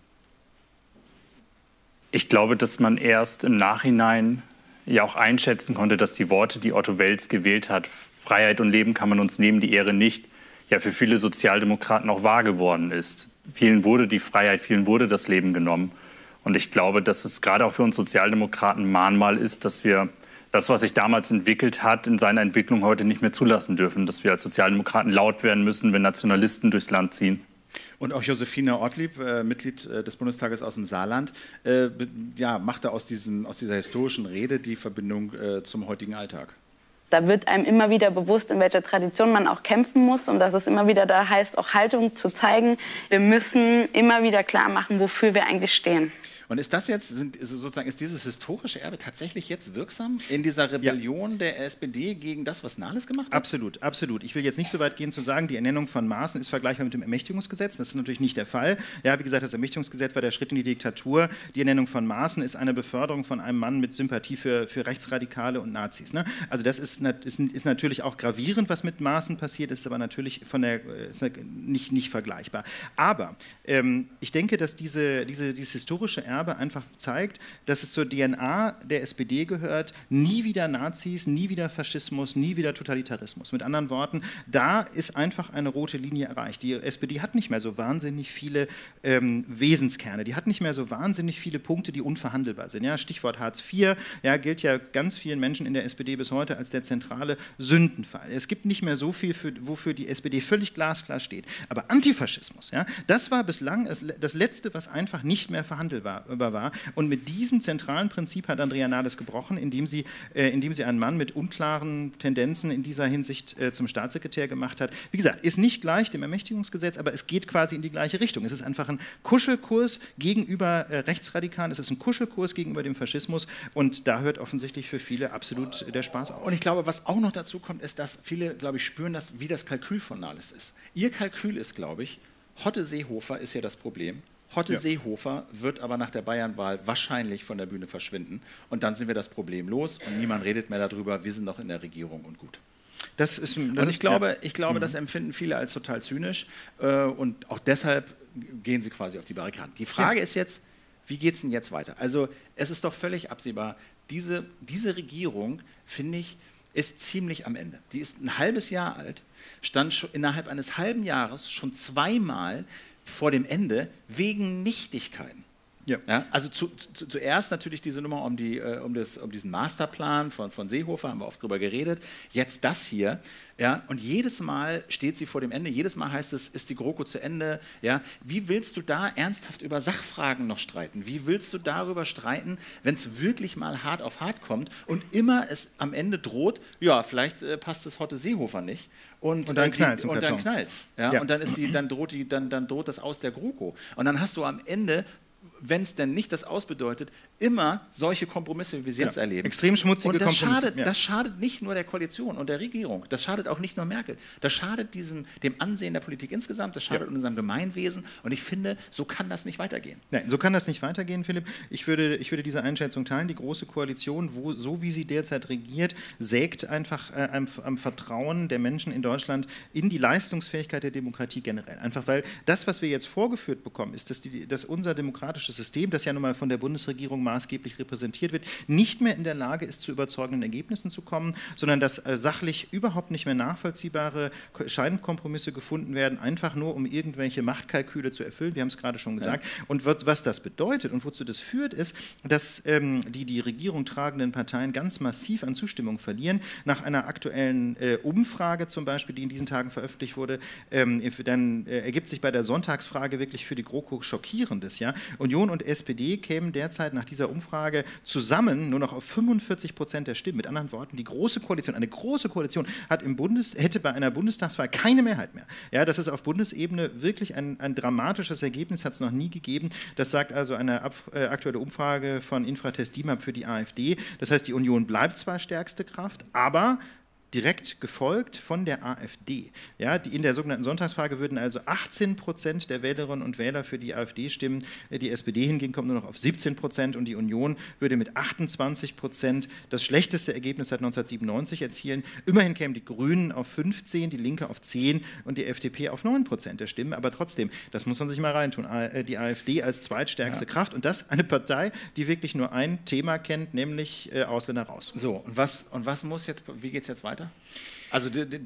Ich glaube, dass man erst im Nachhinein ja auch einschätzen konnte, dass die Worte, die Otto Wels gewählt hat, Freiheit und Leben kann man uns nehmen, die Ehre nicht, ja für viele Sozialdemokraten auch wahr geworden ist. Vielen wurde die Freiheit, vielen wurde das Leben genommen. Und ich glaube, dass es gerade auch für uns Sozialdemokraten Mahnmal ist, dass wir das, was sich damals entwickelt hat, in seiner Entwicklung heute nicht mehr zulassen dürfen. Dass wir als Sozialdemokraten laut werden müssen, wenn Nationalisten durchs Land ziehen. Und auch Josephine Ortlieb, Mitglied des Bundestages aus dem Saarland, machte aus dieser historischen Rede die Verbindung zum heutigen Alltag. Da wird einem immer wieder bewusst, in welcher Tradition man auch kämpfen muss und dass es immer wieder da heißt, auch Haltung zu zeigen. Wir müssen immer wieder klar machen, wofür wir eigentlich stehen. Und ist das jetzt, ist dieses historische Erbe tatsächlich jetzt wirksam in dieser Rebellion der SPD gegen das, was Nahles gemacht hat? Absolut, absolut. Ich will jetzt nicht so weit gehen zu sagen, die Ernennung von Maaßen ist vergleichbar mit dem Ermächtigungsgesetz. Das ist natürlich nicht der Fall. Ja, wie gesagt, das Ermächtigungsgesetz war der Schritt in die Diktatur. Die Ernennung von Maaßen ist eine Beförderung von einem Mann mit Sympathie für Rechtsradikale und Nazis. Ne? Also das ist natürlich auch gravierend, was mit Maaßen passiert, ist aber natürlich nicht vergleichbar. Aber ich denke, dass dieses historische Erbe einfach zeigt, dass es zur DNA der SPD gehört, nie wieder Nazis, nie wieder Faschismus, nie wieder Totalitarismus. Mit anderen Worten, da ist einfach eine rote Linie erreicht. Die SPD hat nicht mehr so wahnsinnig viele Wesenskerne, die hat nicht mehr so wahnsinnig viele Punkte, die unverhandelbar sind. Ja, Stichwort Hartz IV, ja, gilt ja ganz vielen Menschen in der SPD bis heute als der zentrale Sündenfall. Es gibt nicht mehr so viel, wofür die SPD völlig glasklar steht. Aber Antifaschismus, ja, das war bislang das Letzte, was einfach nicht mehr verhandelbar war. Und mit diesem zentralen Prinzip hat Andrea Nahles gebrochen, indem sie einen Mann mit unklaren Tendenzen in dieser Hinsicht zum Staatssekretär gemacht hat. Wie gesagt, ist nicht gleich dem Ermächtigungsgesetz, aber es geht quasi in die gleiche Richtung. Es ist einfach ein Kuschelkurs gegenüber Rechtsradikalen, es ist ein Kuschelkurs gegenüber dem Faschismus und da hört offensichtlich für viele absolut der Spaß auf. Und ich glaube, was auch noch dazu kommt, ist, dass viele, glaube ich, spüren, wie das Kalkül von Nahles ist. Ihr Kalkül ist, glaube ich, Hotte Seehofer ist ja das Problem. Hotte Seehofer wird aber nach der Bayernwahl wahrscheinlich von der Bühne verschwinden. Und dann sind wir das Problem los und niemand redet mehr darüber, wir sind noch in der Regierung und gut. Ich glaube, das empfinden viele als total zynisch und auch deshalb gehen sie quasi auf die Barrikaden. Die Frage ist jetzt, wie geht es denn jetzt weiter? Also es ist doch völlig absehbar, diese Regierung, finde ich, ist ziemlich am Ende. Die ist ein halbes Jahr alt, stand schon innerhalb eines halben Jahres schon zweimal vor dem Ende wegen Nichtigkeiten. Ja, also zuerst natürlich diese Nummer um diesen Masterplan von Seehofer, haben wir oft drüber geredet. Jetzt das hier. Ja, und jedes Mal steht sie vor dem Ende, jedes Mal heißt es, ist die GroKo zu Ende? Ja, wie willst du da ernsthaft über Sachfragen noch streiten? Wie willst du darüber streiten, wenn es wirklich mal hart auf hart kommt und immer es am Ende droht, ja, vielleicht passt es Hotte Seehofer nicht. Und dann knallt es. Ja? Und dann droht das Aus der GroKo. Und dann hast du am Ende, wenn es denn nicht das Aus bedeutet, immer solche Kompromisse, wie wir sie jetzt erleben. Extrem schmutzige Kompromisse. Das schadet nicht nur der Koalition und der Regierung, das schadet auch nicht nur Merkel, das schadet dem Ansehen der Politik insgesamt, das schadet unserem Gemeinwesen und ich finde, so kann das nicht weitergehen. Nein, so kann das nicht weitergehen, Philipp. Ich würde diese Einschätzung teilen. Die Große Koalition, so wie sie derzeit regiert, sägt einfach am Vertrauen der Menschen in Deutschland in die Leistungsfähigkeit der Demokratie generell. Einfach weil das, was wir jetzt vorgeführt bekommen, ist, dass unser demokratisches System, das ja nun mal von der Bundesregierung maßgeblich repräsentiert wird, nicht mehr in der Lage ist, zu überzeugenden Ergebnissen zu kommen, sondern dass sachlich überhaupt nicht mehr nachvollziehbare Scheinkompromisse gefunden werden, einfach nur um irgendwelche Machtkalküle zu erfüllen. Wir haben es gerade schon gesagt. Ja. Und was das bedeutet und wozu das führt, ist, dass die Regierung tragenden Parteien ganz massiv an Zustimmung verlieren. Nach einer aktuellen Umfrage zum Beispiel, die in diesen Tagen veröffentlicht wurde, dann ergibt sich bei der Sonntagsfrage wirklich für die GroKo Schockierendes. Ja? Union Union und SPD kämen derzeit nach dieser Umfrage zusammen nur noch auf 45% der Stimmen. Mit anderen Worten, die große Koalition, eine große Koalition hätte bei einer Bundestagswahl keine Mehrheit mehr. Ja, das ist auf Bundesebene wirklich ein dramatisches Ergebnis, hat es noch nie gegeben. Das sagt also eine aktuelle Umfrage von Infratest DIMAP für die AfD. Das heißt, die Union bleibt zwar stärkste Kraft, aber direkt gefolgt von der AfD. Ja, in der sogenannten Sonntagsfrage würden also 18% der Wählerinnen und Wähler für die AfD stimmen. Die SPD hingegen kommt nur noch auf 17% und die Union würde mit 28% das schlechteste Ergebnis seit 1997 erzielen. Immerhin kämen die Grünen auf 15%, die Linke auf 10% und die FDP auf 9% der Stimmen. Aber trotzdem, das muss man sich mal reintun, die AfD als zweitstärkste Kraft und das eine Partei, die wirklich nur ein Thema kennt, nämlich Ausländer raus. So, und was muss jetzt, wie geht es jetzt weiter? Also,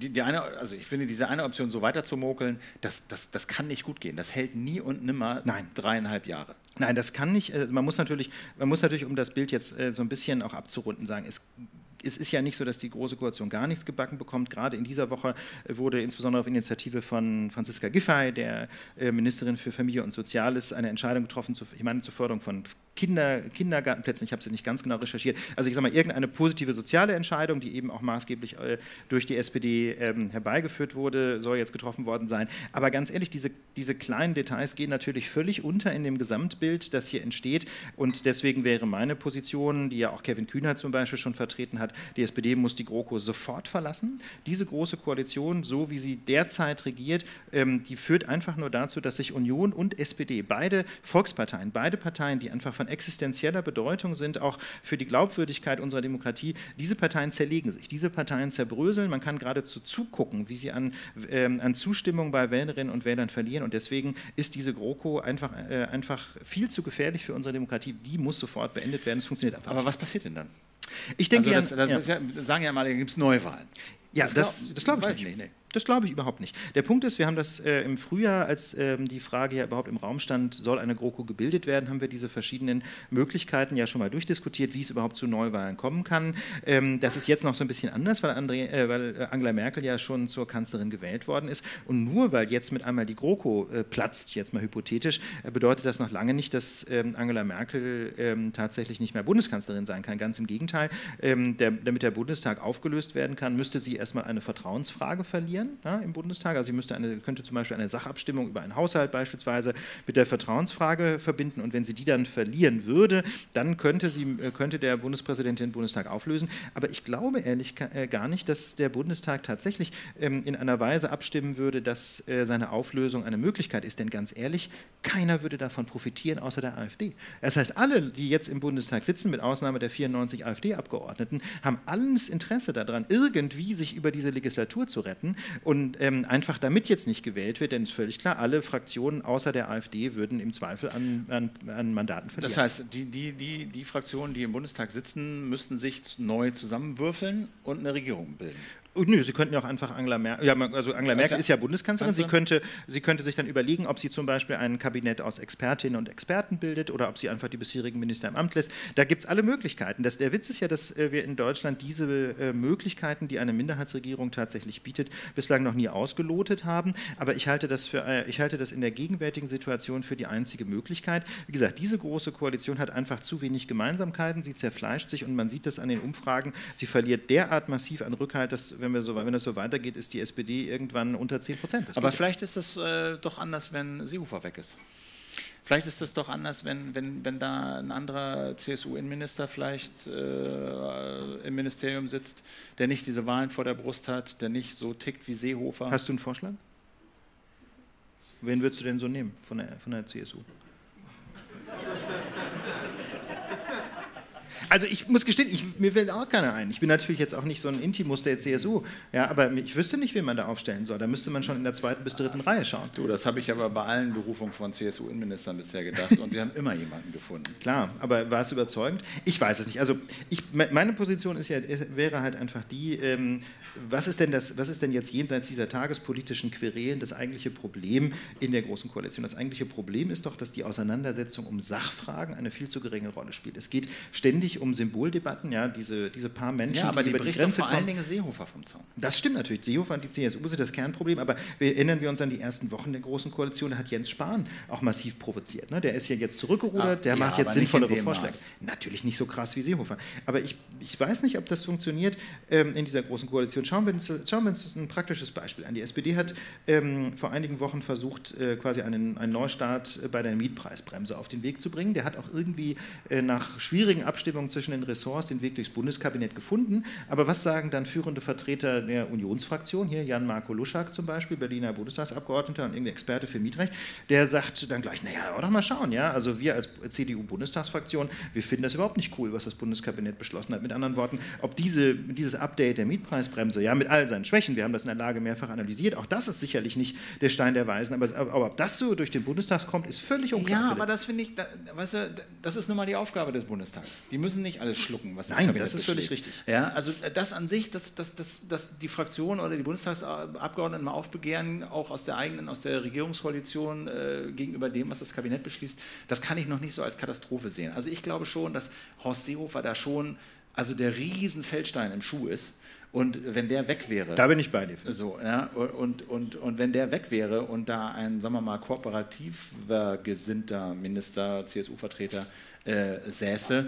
ich finde, diese eine Option so weiter zu mokeln, das kann nicht gut gehen. Das hält nie und nimmer 3,5 Jahre. Nein, das kann nicht. Man muss natürlich, um das Bild jetzt so ein bisschen auch abzurunden, sagen, es ist ja nicht so, dass die Große Koalition gar nichts gebacken bekommt. Gerade in dieser Woche wurde insbesondere auf Initiative von Franziska Giffey, der Ministerin für Familie und Soziales, eine Entscheidung getroffen zur Förderung von Kindergartenplätzen. Ich habe es nicht ganz genau recherchiert. Also ich sage mal, irgendeine positive soziale Entscheidung, die eben auch maßgeblich durch die SPD herbeigeführt wurde, soll jetzt getroffen worden sein. Aber ganz ehrlich, diese kleinen Details gehen natürlich völlig unter in dem Gesamtbild, das hier entsteht. Und deswegen wäre meine Position, die ja auch Kevin Kühnert zum Beispiel schon vertreten hat, die SPD muss die GroKo sofort verlassen. Diese große Koalition, so wie sie derzeit regiert, die führt einfach nur dazu, dass sich Union und SPD, beide Volksparteien, beide Parteien, die einfach von existenzieller Bedeutung sind, auch für die Glaubwürdigkeit unserer Demokratie, diese Parteien zerlegen sich, diese Parteien zerbröseln. Man kann geradezu zugucken, wie sie an Zustimmung bei Wählerinnen und Wählern verlieren. Und deswegen ist diese GroKo einfach viel zu gefährlich für unsere Demokratie. Die muss sofort beendet werden. Es funktioniert einfach. Aber was passiert denn dann? Ich denke, also sagen ja mal, da gibt es Neuwahlen. Ja, das glaube ich nicht. Nee. Das glaube ich überhaupt nicht. Der Punkt ist, wir haben das im Frühjahr, als die Frage ja überhaupt im Raum stand, soll eine GroKo gebildet werden, haben wir diese verschiedenen Möglichkeiten ja schon mal durchdiskutiert, wie es überhaupt zu Neuwahlen kommen kann. Das ist jetzt noch so ein bisschen anders, weil Angela Merkel ja schon zur Kanzlerin gewählt worden ist. Und nur weil jetzt mit einmal die GroKo platzt, jetzt mal hypothetisch, bedeutet das noch lange nicht, dass Angela Merkel tatsächlich nicht mehr Bundeskanzlerin sein kann. Ganz im Gegenteil, damit der Bundestag aufgelöst werden kann, müsste sie erstmal eine Vertrauensfrage verlieren. Im Bundestag. Also sie könnte zum Beispiel eine Sachabstimmung über einen Haushalt beispielsweise mit der Vertrauensfrage verbinden und wenn sie die dann verlieren würde, dann könnte der Bundespräsident den Bundestag auflösen. Aber ich glaube ehrlich gar nicht, dass der Bundestag tatsächlich in einer Weise abstimmen würde, dass seine Auflösung eine Möglichkeit ist. Denn ganz ehrlich, keiner würde davon profitieren, außer der AfD. Das heißt, alle, die jetzt im Bundestag sitzen, mit Ausnahme der 94 AfD-Abgeordneten, haben alles Interesse daran, irgendwie sich über diese Legislatur zu retten. Und einfach damit jetzt nicht gewählt wird, denn es ist völlig klar, alle Fraktionen außer der AfD würden im Zweifel an Mandaten verlieren. Das heißt, die Fraktionen, die im Bundestag sitzen, müssten sich neu zusammenwürfeln und eine Regierung bilden. Nö, Sie könnten ja auch einfach Angela Merkel, Angela Merkel ist ja Bundeskanzlerin, sie könnte sich dann überlegen, ob sie zum Beispiel ein Kabinett aus Expertinnen und Experten bildet oder ob sie einfach die bisherigen Minister im Amt lässt. Da gibt es alle Möglichkeiten. Der Witz ist ja, dass wir in Deutschland diese Möglichkeiten, die eine Minderheitsregierung tatsächlich bietet, bislang noch nie ausgelotet haben. Aber ich halte das in der gegenwärtigen Situation für die einzige Möglichkeit. Wie gesagt, diese große Koalition hat einfach zu wenig Gemeinsamkeiten, sie zerfleischt sich und man sieht das an den Umfragen, sie verliert derart massiv an Rückhalt, dass wenn das so weitergeht, ist die SPD irgendwann unter 10%. Aber vielleicht ist es doch anders, wenn Seehofer weg ist. Vielleicht ist es doch anders, wenn da ein anderer CSU-Innenminister vielleicht im Ministerium sitzt, der nicht diese Wahlen vor der Brust hat, der nicht so tickt wie Seehofer. Hast du einen Vorschlag? Wen würdest du denn so nehmen von der CSU? Also ich muss gestehen, mir fällt auch keiner ein. Ich bin natürlich jetzt auch nicht so ein Intimus der CSU, ja, aber ich wüsste nicht, wen man da aufstellen soll. Da müsste man schon in der 2. bis 3. Reihe schauen. Du, das habe ich aber bei allen Berufungen von CSU-Innenministern bisher gedacht und wir haben immer jemanden gefunden. Klar, aber war es überzeugend? Ich weiß es nicht. Also meine Position wäre halt einfach die, was ist denn jetzt jenseits dieser tagespolitischen Querelen das eigentliche Problem in der Großen Koalition? Das eigentliche Problem ist doch, dass die Auseinandersetzung um Sachfragen eine viel zu geringe Rolle spielt. Es geht ständig um Symboldebatten, ja, diese paar Menschen, ja, aber die über die Grenze vor allen kommen. Dingen Seehofer vom Zaun. Das stimmt natürlich. Seehofer und die CSU sind das Kernproblem, aber erinnern wir uns an die ersten Wochen der Großen Koalition, da hat Jens Spahn auch massiv provoziert. Ne? Der ist ja jetzt zurückgerudert, der macht jetzt sinnvollere Vorschläge. Natürlich nicht so krass wie Seehofer. Aber ich weiß nicht, ob das funktioniert in dieser Großen Koalition. Schauen wir uns ein praktisches Beispiel an. Die SPD hat vor einigen Wochen versucht, quasi einen Neustart bei der Mietpreisbremse auf den Weg zu bringen. Der hat auch irgendwie nach schwierigen Abstimmungen zwischen den Ressorts den Weg durchs Bundeskabinett gefunden. Aber was sagen dann führende Vertreter der Unionsfraktion, hier Jan-Marco Luschak zum Beispiel, Berliner Bundestagsabgeordneter und irgendwie Experte für Mietrecht, der sagt dann gleich, naja, doch mal schauen, ja, also wir als CDU-Bundestagsfraktion, wir finden das überhaupt nicht cool, was das Bundeskabinett beschlossen hat. Mit anderen Worten, ob dieses Update der Mietpreisbremse, ja, mit all seinen Schwächen, wir haben das in der Lage mehrfach analysiert, auch das ist sicherlich nicht der Stein der Weisen, aber ob das so durch den Bundestag kommt, ist völlig unklar. Ja, aber das finde ich, weißt du, das ist nun mal die Aufgabe des Bundestags. Die müssen nicht alles schlucken, was das Kabinett beschließt. Das ist völlig richtig. Ja, also das an sich, dass die Fraktion oder die Bundestagsabgeordneten mal aufbegehren, auch aus der Regierungskoalition gegenüber dem, was das Kabinett beschließt, das kann ich noch nicht so als Katastrophe sehen. Also ich glaube schon, dass Horst Seehofer da schon der riesen Feldstein im Schuh ist. Und wenn der weg wäre... Da bin ich bei dir. So, ja, und wenn der weg wäre und da ein, sagen wir mal, kooperativer gesinnter Minister, CSU-Vertreter säße,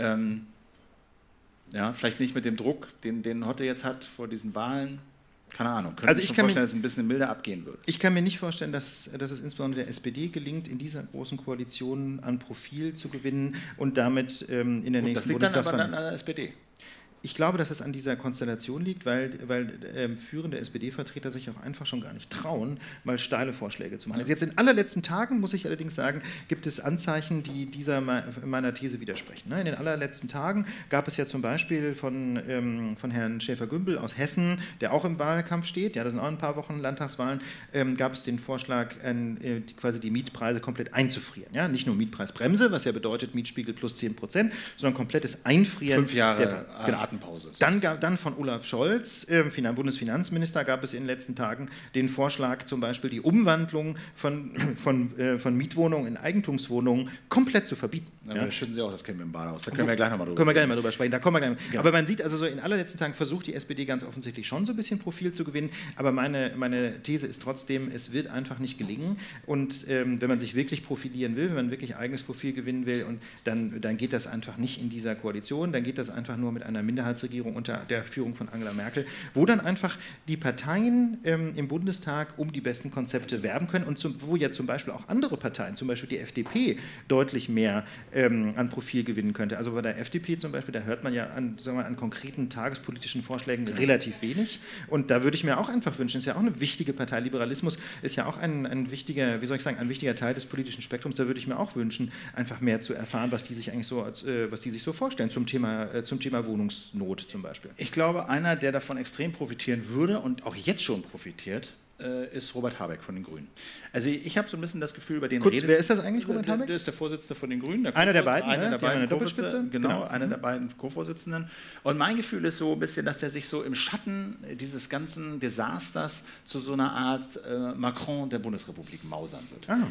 ja, vielleicht nicht mit dem Druck, den Hotte jetzt hat vor diesen Wahlen, keine Ahnung. Also ich kann mir vorstellen, dass es ein bisschen milder abgehen würde. Ich kann mir nicht vorstellen, dass es insbesondere der SPD gelingt, in dieser großen Koalition an Profil zu gewinnen und damit in der nächsten Bundestagswahl... Das liegt dann aber an der SPD. Ich glaube, dass es an dieser Konstellation liegt, weil führende SPD-Vertreter sich auch einfach schon gar nicht trauen, mal steile Vorschläge zu machen. Also jetzt in allerletzten Tagen, muss ich allerdings sagen, gibt es Anzeichen, die meiner These widersprechen. In den allerletzten Tagen gab es ja zum Beispiel von Herrn Schäfer-Gümbel aus Hessen, der auch im Wahlkampf steht, ja, das sind auch ein paar Wochen Landtagswahlen, gab es den Vorschlag, quasi die Mietpreise komplett einzufrieren. Ja? Nicht nur Mietpreisbremse, was ja bedeutet Mietspiegel plus 10%, sondern komplettes Einfrieren. 5 Jahre Pause. Dann von Olaf Scholz, Bundesfinanzminister, gab es in den letzten Tagen den Vorschlag, zum Beispiel die Umwandlung von Mietwohnungen in Eigentumswohnungen komplett zu verbieten. Ja, aber das schütten Sie auch das Kind mit dem Bad aus. Da können wir gleich nochmal drüber sprechen. Ja. Aber man sieht also so, in allerletzten Tagen versucht die SPD ganz offensichtlich schon so ein bisschen Profil zu gewinnen. Aber meine These ist trotzdem, es wird einfach nicht gelingen. Und wenn man sich wirklich profilieren will, wenn man wirklich eigenes Profil gewinnen will, und dann geht das einfach nicht in dieser Koalition. Dann geht das einfach nur mit einer Minderheitsregierung unter der Führung von Angela Merkel, wo dann einfach die Parteien im Bundestag um die besten Konzepte werben können und wo ja zum Beispiel auch andere Parteien, zum Beispiel die FDP, deutlich mehr an Profil gewinnen könnte. Also bei der FDP zum Beispiel, da hört man ja an konkreten tagespolitischen Vorschlägen relativ wenig. Und da würde ich mir auch einfach wünschen, ist ja auch eine wichtige Partei, Liberalismus ist ja auch ein wichtiger, ein wichtiger Teil des politischen Spektrums, da würde ich mir auch wünschen, einfach mehr zu erfahren, was die sich eigentlich was die sich so vorstellen zum Thema Wohnungsnot zum Beispiel. Ich glaube, einer, der davon extrem profitieren würde und auch jetzt schon profitiert, ist Robert Habeck von den Grünen. Also ich habe so ein bisschen das Gefühl, über den redet... Wer ist das eigentlich, Robert Habeck? Der ist der Vorsitzende von den Grünen. Einer der beiden, einer der beiden Doppelspitze? Genau, einer der beiden Co-Vorsitzenden. Und mein Gefühl ist so ein bisschen, dass der sich so im Schatten dieses ganzen Desasters zu so einer Art Macron der Bundesrepublik mausern wird. Ah.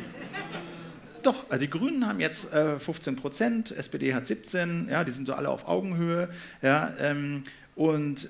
Doch, also die Grünen haben jetzt 15%, SPD hat 17%, ja, die sind so alle auf Augenhöhe, ja, und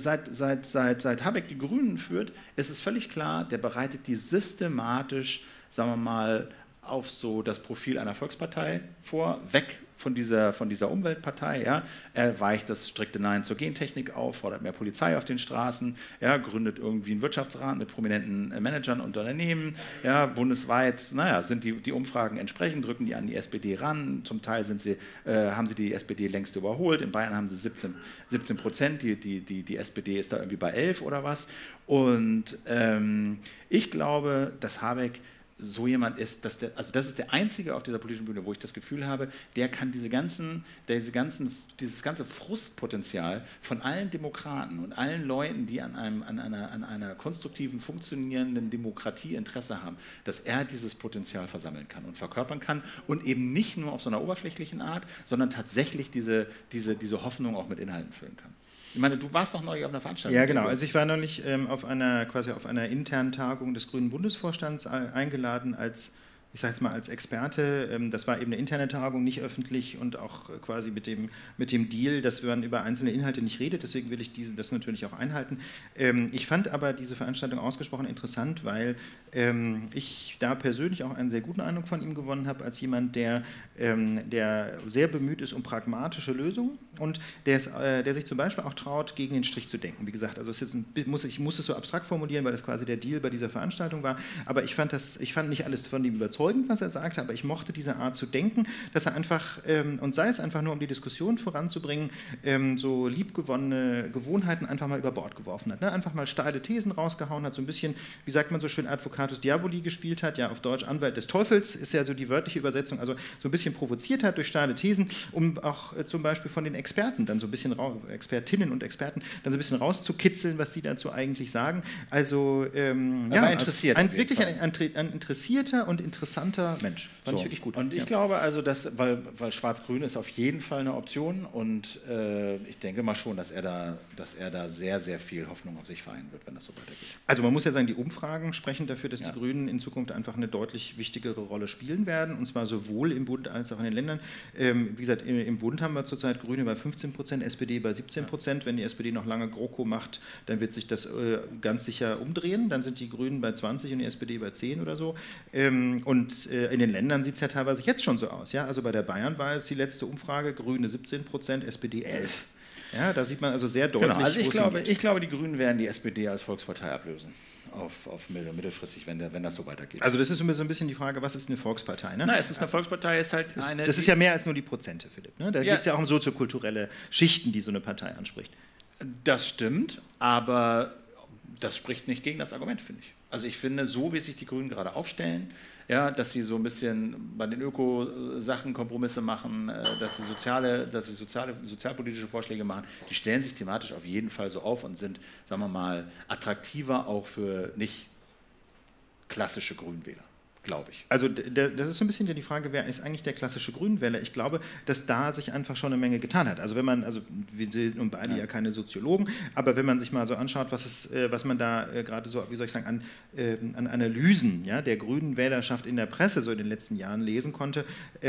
seit Habeck die Grünen führt, ist es völlig klar, der bereitet die systematisch, sagen wir mal, auf so das Profil einer Volkspartei vor, weg von dieser Umweltpartei. Ja. Er weicht das strikte Nein zur Gentechnik auf, fordert mehr Polizei auf den Straßen, ja, gründet irgendwie einen Wirtschaftsrat mit prominenten Managern und Unternehmen. Ja, bundesweit sind die Umfragen entsprechend, drücken die an die SPD ran. Zum Teil haben sie die SPD längst überholt. In Bayern haben sie 17%, die SPD ist da irgendwie bei 11 oder was. Und ich glaube, dass Habeck so jemand ist, das ist der Einzige auf dieser politischen Bühne, wo ich das Gefühl habe, der kann dieses ganze Frustpotenzial von allen Demokraten und allen Leuten, die an einer konstruktiven, funktionierenden Demokratie Interesse haben, dass er dieses Potenzial versammeln kann und verkörpern kann und eben nicht nur auf so einer oberflächlichen Art, sondern tatsächlich diese Hoffnung auch mit Inhalten füllen kann. Ich meine, du warst doch neulich auf einer Veranstaltung. Ja, genau. Also ich war neulich auf einer internen Tagung des Grünen Bundesvorstands eingeladen als ich sage jetzt mal als Experte, das war eben eine interne Tagung, nicht öffentlich und auch quasi mit dem Deal, dass man über einzelne Inhalte nicht redet, deswegen will ich das natürlich auch einhalten. Ich fand aber diese Veranstaltung ausgesprochen interessant, weil ich da persönlich auch einen sehr guten Eindruck von ihm gewonnen habe, als jemand, der sehr bemüht ist um pragmatische Lösungen und der sich zum Beispiel auch traut, gegen den Strich zu denken. Wie gesagt, also ich muss es so abstrakt formulieren, weil das quasi der Deal bei dieser Veranstaltung war, aber ich fand nicht alles von ihm überzeugend, was er sagte, aber ich mochte diese Art zu denken, dass er einfach, und sei es einfach nur, um die Diskussion voranzubringen, so liebgewonnene Gewohnheiten einfach mal über Bord geworfen hat, ne? Einfach mal steile Thesen rausgehauen hat, so ein bisschen, wie sagt man so schön, Advocatus Diaboli gespielt hat, ja auf Deutsch Anwalt des Teufels, ist ja so die wörtliche Übersetzung, also so ein bisschen provoziert hat durch steile Thesen, um auch zum Beispiel von den Experten dann so ein bisschen, Expertinnen und Experten, dann so ein bisschen rauszukitzeln, was sie dazu eigentlich sagen. Also, war interessiert. Wirklich ein interessierter und interessanter Mensch. Fand ich wirklich gut. Und ich glaube also, weil Schwarz-Grün ist auf jeden Fall eine Option und ich denke mal schon, dass er da sehr, sehr viel Hoffnung auf sich vereinen wird, wenn das so weitergeht. Also man muss ja sagen, die Umfragen sprechen dafür, dass die Grünen in Zukunft einfach eine deutlich wichtigere Rolle spielen werden, und zwar sowohl im Bund als auch in den Ländern. Wie gesagt, im Bund haben wir zurzeit Grüne bei 15%, SPD bei 17%. Wenn die SPD noch lange GroKo macht, dann wird sich das ganz sicher umdrehen. Dann sind die Grünen bei 20 und die SPD bei 10 oder so. Und in den Ländern sieht es ja teilweise jetzt schon so aus. Ja? Also bei der Bayernwahl ist die letzte Umfrage, Grüne 17%, SPD 11%. Ja, da sieht man also sehr deutlich, genau. Also ich glaube, die Grünen werden die SPD als Volkspartei ablösen, auf mittelfristig, wenn das so weitergeht. Also das ist so ein bisschen die Frage, was ist eine Volkspartei? Ne? Nein, es ist eine Volkspartei, ist halt eine... Das ist ja mehr als nur die Prozente, Philipp. Ne? Da geht es ja auch um soziokulturelle Schichten, die so eine Partei anspricht. Das stimmt, aber das spricht nicht gegen das Argument, finde ich. Also ich finde, so wie sich die Grünen gerade aufstellen, ja, dass sie so ein bisschen bei den Öko-Sachen Kompromisse machen, dass sie sozialpolitische Vorschläge machen, die stellen sich thematisch auf jeden Fall so auf und sind, sagen wir mal, attraktiver auch für nicht klassische Grünwähler, glaube ich. Also das ist so ein bisschen die Frage, wer ist eigentlich der klassische Grünwähler? Ich glaube, dass da sich einfach schon eine Menge getan hat. Also wir sind nun beide ja keine Soziologen, aber wenn man sich mal so anschaut, was man da gerade so, wie soll ich sagen, an Analysen der grünen Wählerschaft in der Presse so in den letzten Jahren lesen konnte,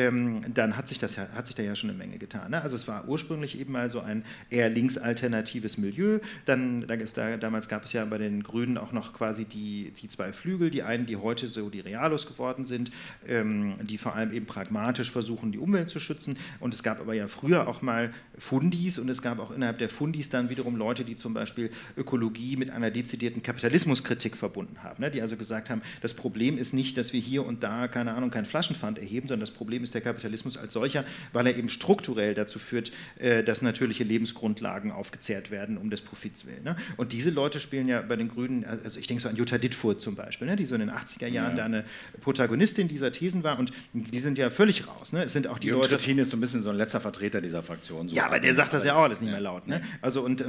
dann hat sich da ja schon eine Menge getan. Ne? Also es war ursprünglich eben mal so ein eher linksalternatives Milieu. Damals gab es ja bei den Grünen auch noch quasi die zwei Flügel, die einen, die heute so die Realos geworden sind, die vor allem eben pragmatisch versuchen, die Umwelt zu schützen. Und es gab aber ja früher auch mal Fundis und es gab auch innerhalb der Fundis dann wiederum Leute, die zum Beispiel Ökologie mit einer dezidierten Kapitalismuskritik verbunden haben, ne? Die also gesagt haben, das Problem ist nicht, dass wir hier und da, keine Ahnung, kein Flaschenpfand erheben, sondern das Problem ist der Kapitalismus als solcher, weil er eben strukturell dazu führt, dass natürliche Lebensgrundlagen aufgezehrt werden um des Profits willen. Ne? Und diese Leute spielen ja bei den Grünen, also ich denke so an Jutta Dittfurt zum Beispiel, ne? Die so in den 80er Jahren da eine Protagonistin dieser Thesen war und die sind ja völlig raus. Ne? Es sind auch die Leute... Trittin ist so ein bisschen so ein letzter Vertreter dieser Fraktion. So ja, aber der sagt das ja auch alles nicht mehr laut. Ne? Also und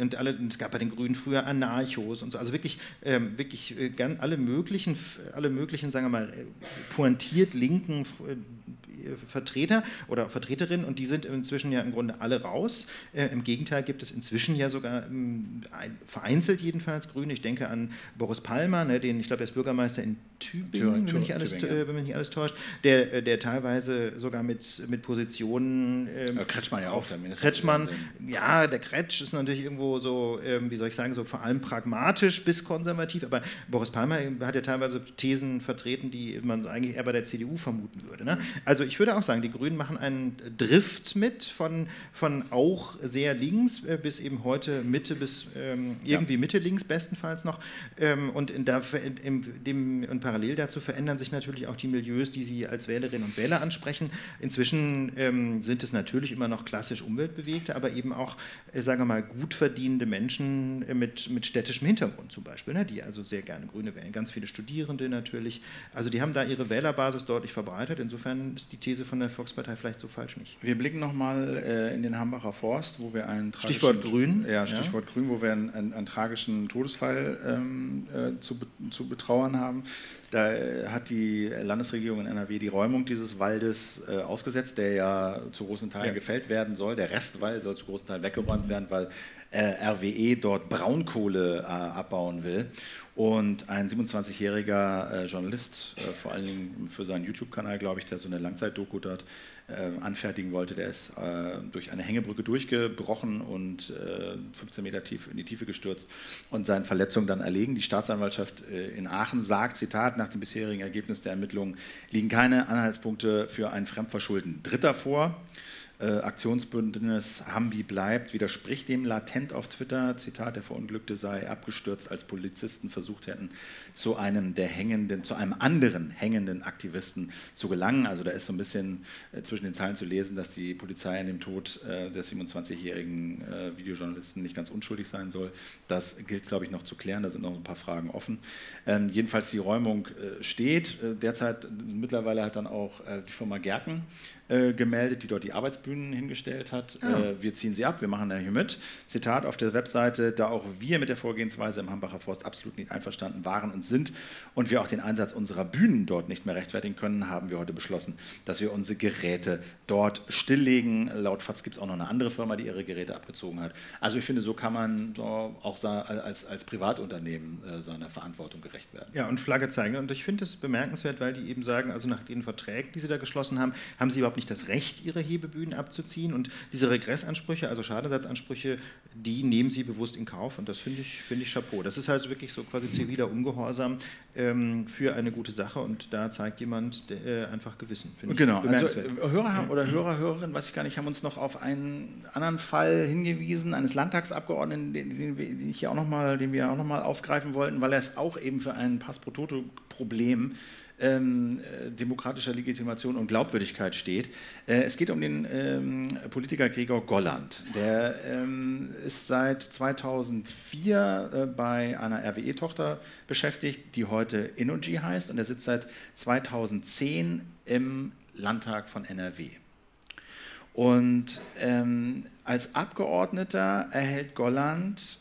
es gab bei den Grünen früher Anarchos und so, also wirklich alle möglichen, sagen wir mal, pointiert linken Vertreter oder Vertreterinnen und die sind inzwischen ja im Grunde alle raus. Im Gegenteil gibt es inzwischen ja sogar vereinzelt jedenfalls Grüne. Ich denke an Boris Palmer, ne, ich glaube, der ist Bürgermeister in Tübingen, wenn mich nicht alles täuscht, der teilweise sogar mit Positionen... Kretschmann ja auch. Kretschmann, ja, der Kretsch ist natürlich irgendwo so, wie soll ich sagen, so vor allem pragmatisch bis konservativ, aber Boris Palmer hat ja teilweise Thesen vertreten, die man eigentlich eher bei der CDU vermuten würde. Ne? Also ich würde auch sagen, die Grünen machen einen Drift mit von auch sehr links bis eben heute Mitte bis irgendwie Mitte links bestenfalls noch und parallel dazu verändern sich natürlich auch die Milieus, die sie als Wählerinnen und Wähler ansprechen. Inzwischen sind es natürlich immer noch klassisch Umweltbewegte, aber eben auch, sagen wir mal, gut verdienende Menschen mit städtischem Hintergrund zum Beispiel, ne, die also sehr gerne Grüne wählen. Ganz viele Studierende natürlich. Also die haben da ihre Wählerbasis deutlich verbreitet. Insofern ist die These von der Volkspartei vielleicht so falsch nicht. Wir blicken nochmal in den Hambacher Forst, wo wir einen tragischen... Stichwort Grün. Ja, Stichwort Grün, wo wir einen tragischen Todesfall zu betrauern haben. Da hat die Landesregierung in NRW die Räumung dieses Waldes ausgesetzt, der ja zu großen Teilen gefällt werden soll. Der Restwald soll zu großen Teilen weggeräumt werden, weil RWE dort Braunkohle abbauen will. Und ein 27-jähriger Journalist, vor allen Dingen für seinen YouTube-Kanal, glaube ich, der so eine Langzeit-Doku dort anfertigen wollte, der ist durch eine Hängebrücke durchgebrochen und 15 Meter tief in die Tiefe gestürzt und seinen Verletzungen dann erlegen. Die Staatsanwaltschaft in Aachen sagt, Zitat, nach dem bisherigen Ergebnis der Ermittlungen liegen keine Anhaltspunkte für ein Fremdverschulden Dritter vor. Aktionsbündnis Hambi bleibt, widerspricht dem latent auf Twitter, Zitat, der Verunglückte sei abgestürzt, als Polizisten versucht hätten, zu einem anderen hängenden Aktivisten zu gelangen. Also da ist so ein bisschen zwischen den Zeilen zu lesen, dass die Polizei an dem Tod des 27-jährigen Videojournalisten nicht ganz unschuldig sein soll. Das gilt, glaube ich, noch zu klären, da sind noch ein paar Fragen offen. Jedenfalls die Räumung steht. Derzeit mittlerweile hat dann auch die Firma Gerken gemeldet, die dort die Arbeitsbühnen hingestellt hat. Wir ziehen sie ab, wir machen da hier mit. Zitat auf der Webseite, da auch wir mit der Vorgehensweise im Hambacher Forst absolut nicht einverstanden waren und sind und wir auch den Einsatz unserer Bühnen dort nicht mehr rechtfertigen können, haben wir heute beschlossen, dass wir unsere Geräte dort stilllegen. Laut FAZ gibt es auch noch eine andere Firma, die ihre Geräte abgezogen hat. Also ich finde, so kann man auch als Privatunternehmen seiner Verantwortung gerecht werden. Ja, und Flagge zeigen. Und ich finde es bemerkenswert, weil die eben sagen, also nach den Verträgen, die sie da geschlossen haben, haben sie überhaupt nicht das Recht, ihre Hebebühnen abzuziehen. Und diese Regressansprüche, also Schadensersatzansprüche, die nehmen sie bewusst in Kauf. Und das finde ich Chapeau. Das ist halt wirklich so quasi ziviler Ungehorsam für eine gute Sache. Und da zeigt jemand einfach Gewissen. Genau, also Hörer oder Hörerinnen, weiß ich gar nicht, haben uns noch auf einen anderen Fall hingewiesen, eines Landtagsabgeordneten, den wir auch noch mal aufgreifen wollten, weil er es auch eben für ein Pass-pro-Toto-Problem demokratischer Legitimation und Glaubwürdigkeit steht. Es geht um den Politiker Gregor Golland. Der ist seit 2004 bei einer RWE-Tochter beschäftigt, die heute Innogy heißt, und er sitzt seit 2010 im Landtag von NRW. Und als Abgeordneter erhält Golland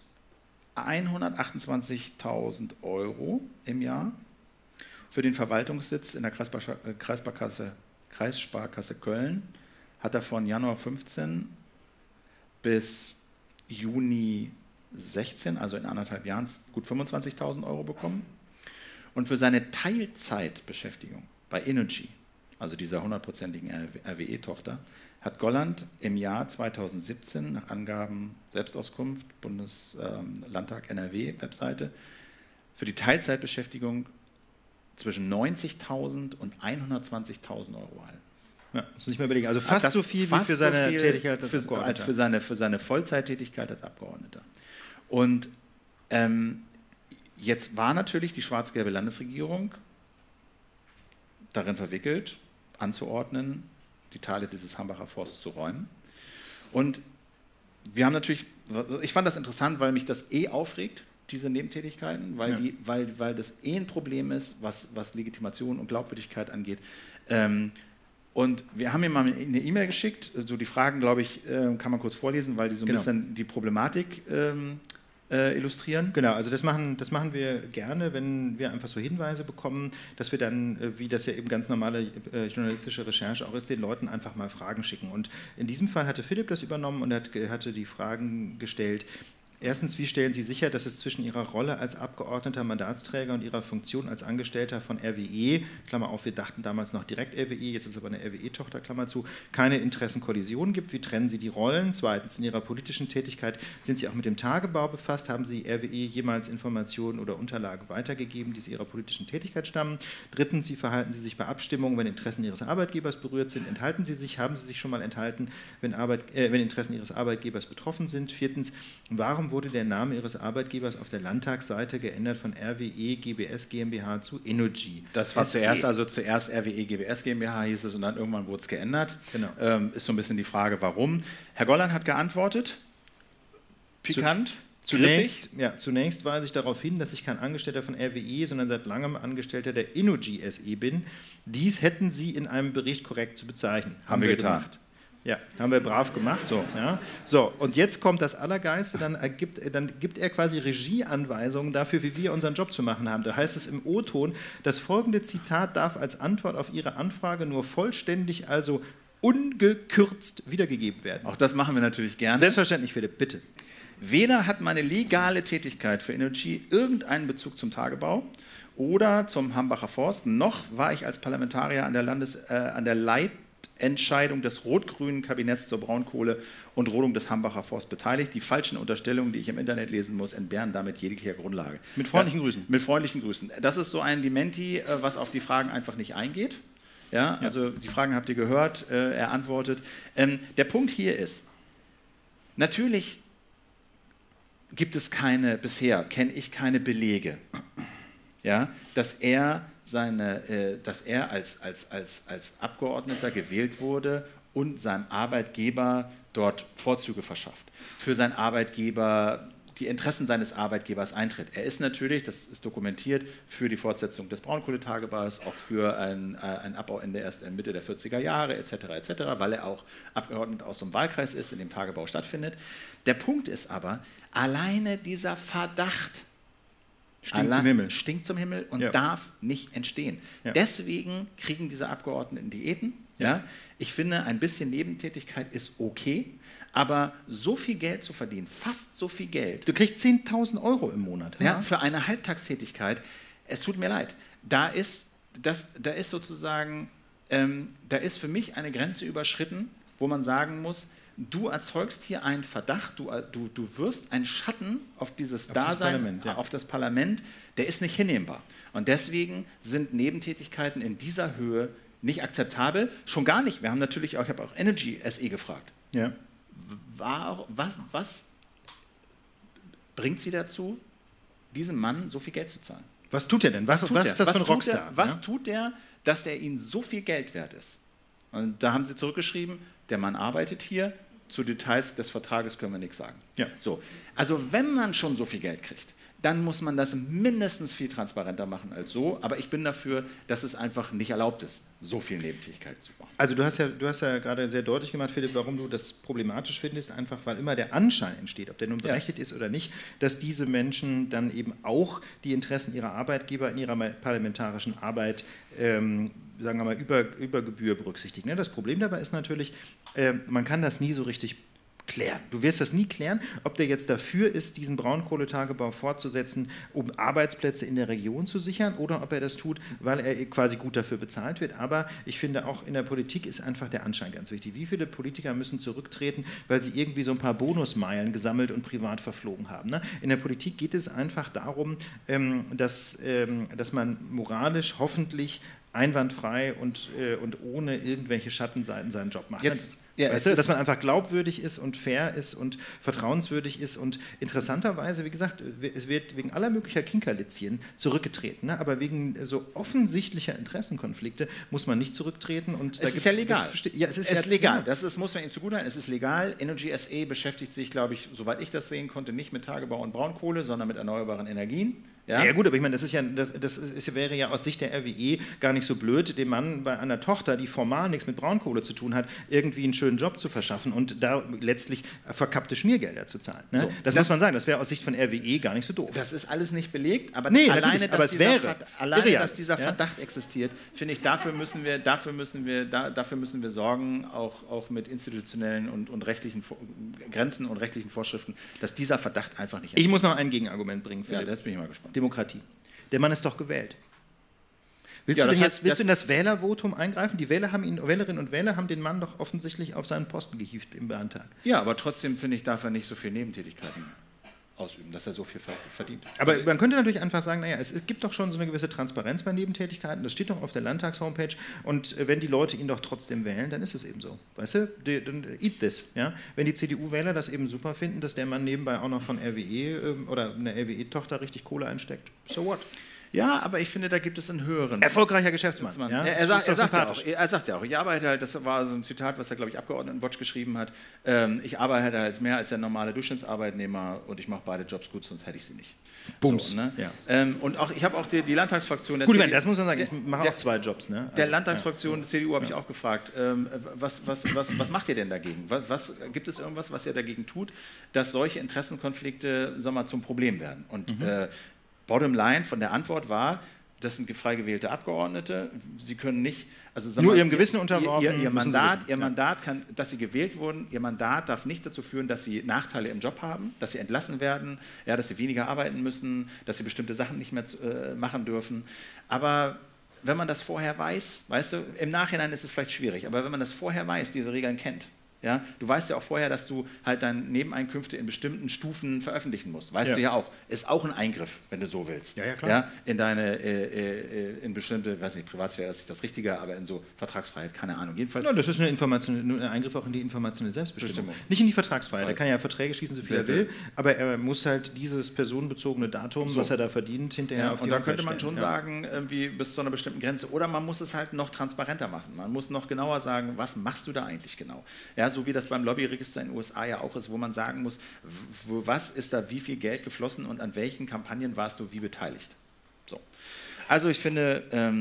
128.000 € im Jahr für den Verwaltungssitz in der Kreissparkasse Köln. Hat er von Januar 15 bis Juni 16, also in 1,5 Jahren, gut 25.000 € bekommen. Und für seine Teilzeitbeschäftigung bei Innogy, also dieser 100%igen RWE-Tochter, hat Golland im Jahr 2017 nach Angaben Selbstauskunft, Bundeslandtag NRW-Webseite, für die Teilzeitbeschäftigung zwischen 90.000 und 120.000 € erhalten. Ja, muss nicht mehr überlegen. Also fast so viel wie für seine Tätigkeit als Abgeordneter. Als für seine Vollzeittätigkeit als Abgeordneter. Und jetzt war natürlich die schwarz-gelbe Landesregierung darin verwickelt, anzuordnen, die Teile dieses Hambacher Forsts zu räumen. Und wir haben natürlich, ich fand das interessant, weil mich das aufregt, diese Nebentätigkeiten, weil das ein Problem ist, was Legitimation und Glaubwürdigkeit angeht. Und wir haben ihm mal eine E-Mail geschickt, so die Fragen, glaube ich, kann man kurz vorlesen, weil die so ein bisschen die Problematik illustrieren. Genau, also das machen wir gerne, wenn wir einfach so Hinweise bekommen, dass wir dann, wie das ja eben ganz normale journalistische Recherche auch ist, den Leuten einfach mal Fragen schicken. Und in diesem Fall hatte Philipp das übernommen und hatte die Fragen gestellt. Erstens, wie stellen Sie sicher, dass es zwischen Ihrer Rolle als Abgeordneter, Mandatsträger und Ihrer Funktion als Angestellter von RWE, Klammer auf, wir dachten damals noch direkt RWE, jetzt ist aber eine RWE-Tochter, Klammer zu, keine Interessenkollision gibt? Wie trennen Sie die Rollen? Zweitens, in Ihrer politischen Tätigkeit sind Sie auch mit dem Tagebau befasst? Haben Sie RWE jemals Informationen oder Unterlagen weitergegeben, die aus Ihrer politischen Tätigkeit stammen? Drittens, wie verhalten Sie sich bei Abstimmungen, wenn Interessen Ihres Arbeitgebers berührt sind? Haben Sie sich schon mal enthalten, wenn Interessen Ihres Arbeitgebers betroffen sind? Viertens, warum wurde der Name Ihres Arbeitgebers auf der Landtagsseite geändert von RWE GbS GmbH zu Innogy? Das war zuerst RWE GbS GmbH hieß es und dann irgendwann wurde es geändert. Genau. Ist so ein bisschen die Frage, warum. Herr Golland hat geantwortet. Pikant. Zunächst weise ich darauf hin, dass ich kein Angestellter von RWE, sondern seit langem Angestellter der Innogy SE bin. Dies hätten Sie in einem Bericht korrekt zu bezeichnen. Haben wir getan. Ja, haben wir brav gemacht. So, und jetzt kommt das Allergeilste, dann gibt er quasi Regieanweisungen dafür, wie wir unseren Job zu machen haben. Da heißt es im O-Ton, das folgende Zitat darf als Antwort auf Ihre Anfrage nur vollständig, also ungekürzt wiedergegeben werden. Auch das machen wir natürlich gerne. Selbstverständlich, Philipp, bitte. weder hat meine legale Tätigkeit für Energy irgendeinen Bezug zum Tagebau oder zum Hambacher Forst, noch war ich als Parlamentarier an der Leitentscheidung des rot-grünen Kabinetts zur Braunkohle und Rodung des Hambacher Forst beteiligt. Die falschen Unterstellungen, die ich im Internet lesen muss, entbehren damit jeglicher Grundlage. Mit freundlichen Grüßen. Mit freundlichen Grüßen. Das ist so ein Dementi, was auf die Fragen einfach nicht eingeht. Ja, also die Fragen habt ihr gehört, er antwortet. Der Punkt hier ist, natürlich gibt es bisher kenne ich keine Belege, ja, dass er als Abgeordneter gewählt wurde und seinem Arbeitgeber dort Vorzüge verschafft, für seinen Arbeitgeber die Interessen seines Arbeitgebers eintritt. Er ist natürlich, das ist dokumentiert, für die Fortsetzung des Braunkohletagebaus, auch für ein Abbauende erst in Mitte der 40er Jahre etc., weil er auch Abgeordneter aus so einem Wahlkreis ist, in dem Tagebau stattfindet. Der Punkt ist aber, alleine dieser Verdacht stinkt zum Himmel und darf nicht entstehen. Ja. Deswegen kriegen diese Abgeordneten Diäten. Ja. Ich finde, ein bisschen Nebentätigkeit ist okay, aber so viel Geld zu verdienen, fast so viel Geld. Du kriegst 10.000 € im Monat. Ja, für eine Halbtagstätigkeit. Es tut mir leid. Da ist für mich eine Grenze überschritten, wo man sagen muss, du erzeugst hier einen Verdacht, du wirfst einen Schatten auf dieses Dasein, auf das Parlament, der ist nicht hinnehmbar. Und deswegen sind Nebentätigkeiten in dieser Höhe nicht akzeptabel, schon gar nicht. Ich habe auch Energy SE gefragt. Ja. Was bringt sie dazu, diesem Mann so viel Geld zu zahlen? Was tut er denn? Was ist das für ein Rockstar? Was tut er, dass er ihnen so viel Geld wert ist? Und da haben sie zurückgeschrieben, der Mann arbeitet hier, zu Details des Vertrages können wir nichts sagen. Ja. So. Also wenn man schon so viel Geld kriegt, dann muss man das mindestens viel transparenter machen als so. Aber ich bin dafür, dass es einfach nicht erlaubt ist, so viel Nebentätigkeit zu machen. Also du hast ja gerade sehr deutlich gemacht, Philipp, warum du das problematisch findest, einfach weil immer der Anschein entsteht, ob der nun berechtigt ist oder nicht, dass diese Menschen dann eben auch die Interessen ihrer Arbeitgeber in ihrer parlamentarischen Arbeit sagen wir mal, über Gebühr berücksichtigen. Das Problem dabei ist natürlich, man kann das nie so richtig klären. Du wirst das nie klären, ob der jetzt dafür ist, diesen Braunkohletagebau fortzusetzen, um Arbeitsplätze in der Region zu sichern, oder ob er das tut, weil er quasi gut dafür bezahlt wird. Aber ich finde, auch in der Politik ist einfach der Anschein ganz wichtig. Wie viele Politiker müssen zurücktreten, weil sie irgendwie so ein paar Bonusmeilen gesammelt und privat verflogen haben? Ne? In der Politik geht es einfach darum, dass man moralisch hoffentlich einwandfrei und ohne irgendwelche Schattenseiten seinen Job macht. Weißt du, dass man einfach glaubwürdig ist und fair ist und vertrauenswürdig ist, und interessanterweise, wie gesagt, es wird wegen aller möglicher Kinkerlitzchen zurückgetreten, ne? Aber wegen so offensichtlicher Interessenkonflikte muss man nicht zurücktreten. Und es ist ja legal. Es ist legal. Das muss man Ihnen zugutehalten. Es ist legal. Energy SE beschäftigt sich, glaube ich, soweit ich das sehen konnte, nicht mit Tagebau und Braunkohle, sondern mit erneuerbaren Energien. Ja gut, aber ich meine, wäre ja aus Sicht der RWE gar nicht so blöd, dem Mann bei einer Tochter, die formal nichts mit Braunkohle zu tun hat, irgendwie einen schönen Job zu verschaffen und da letztlich verkappte Schmiergelder zu zahlen. Ne? So, das muss man sagen, das wäre aus Sicht von RWE gar nicht so doof. Das ist alles nicht belegt, aber alleine, dass dieser Verdacht existiert, finde ich, dafür müssen wir sorgen, auch mit institutionellen und rechtlichen Grenzen und rechtlichen Vorschriften, dass dieser Verdacht einfach nicht entsteht. Ich muss noch ein Gegenargument bringen, Philipp. Ja, das bin ich mal gespannt. Demokratie. Der Mann ist doch gewählt. Willst du in das Wählervotum eingreifen? Die Wählerinnen und Wähler haben den Mann doch offensichtlich auf seinen Posten gehievt im Landtag. Ja, aber trotzdem, finde ich, darf er nicht so viel Nebentätigkeiten ausüben, dass er so viel verdient. Aber man könnte natürlich einfach sagen, naja, es gibt doch schon so eine gewisse Transparenz bei Nebentätigkeiten, das steht doch auf der Landtagshomepage, und wenn die Leute ihn doch trotzdem wählen, dann ist es eben so. Weißt du, eat this. Ja? Wenn die CDU-Wähler das eben super finden, dass der Mann nebenbei auch noch von RWE oder einer RWE-Tochter richtig Kohle einsteckt, so what? Ja, aber ich finde, da gibt es einen höheren... Erfolgreicher Geschäftsmann. Ja? Er sagt ja auch, ich arbeite halt, das war so ein Zitat, was er, glaube ich, Abgeordnetenwatch geschrieben hat, ich arbeite halt mehr als der normale Durchschnittsarbeitnehmer und ich mache beide Jobs gut, sonst hätte ich sie nicht. Bums. So, ne? Ja. Und auch, ich habe auch die Landtagsfraktion... Gut, das muss man sagen, ich mache auch 2 Jobs. Ne? Der Landtagsfraktion der CDU habe ich auch gefragt, was macht ihr denn dagegen? Gibt es irgendwas, was ihr dagegen tut, dass solche Interessenkonflikte, sagen wir mal, zum Problem werden? Und Bottom line von der Antwort war, das sind frei gewählte Abgeordnete. Sie können nicht, also nur ihrem Gewissen unterworfen. Ihr Mandat kann, dass sie gewählt wurden, ihr Mandat darf nicht dazu führen, dass sie Nachteile im Job haben, dass sie entlassen werden, ja, dass sie weniger arbeiten müssen, dass sie bestimmte Sachen nicht mehr machen dürfen. Aber wenn man das vorher weiß, weißt du, im Nachhinein ist es vielleicht schwierig, aber wenn man das vorher weiß, diese Regeln kennt, ja, du weißt ja auch vorher, dass du halt deine Nebeneinkünfte in bestimmten Stufen veröffentlichen musst. Weißt du ja auch. Ist auch ein Eingriff, wenn du so willst. Ja, klar. Ja, in deine, in bestimmte, weiß nicht, Privatsphäre ist nicht das Richtige, aber in so Vertragsfreiheit, keine Ahnung. Jedenfalls. Ja, das ist ein Eingriff auch in die informationelle Selbstbestimmung. Nicht in die Vertragsfreiheit. Er kann ja Verträge schließen, so viel er will, aber er muss halt dieses personenbezogene Datum, was er da verdient, hinterher auf die Und da könnte man schon sagen, irgendwie bis zu einer bestimmten Grenze. Oder man muss es halt noch transparenter machen. Man muss noch genauer sagen, was machst du da eigentlich genau? Ja, so wie das beim Lobbyregister in den USA ja auch ist, wo man sagen muss, was ist da wie viel Geld geflossen und an welchen Kampagnen warst du wie beteiligt. So. Also ich finde,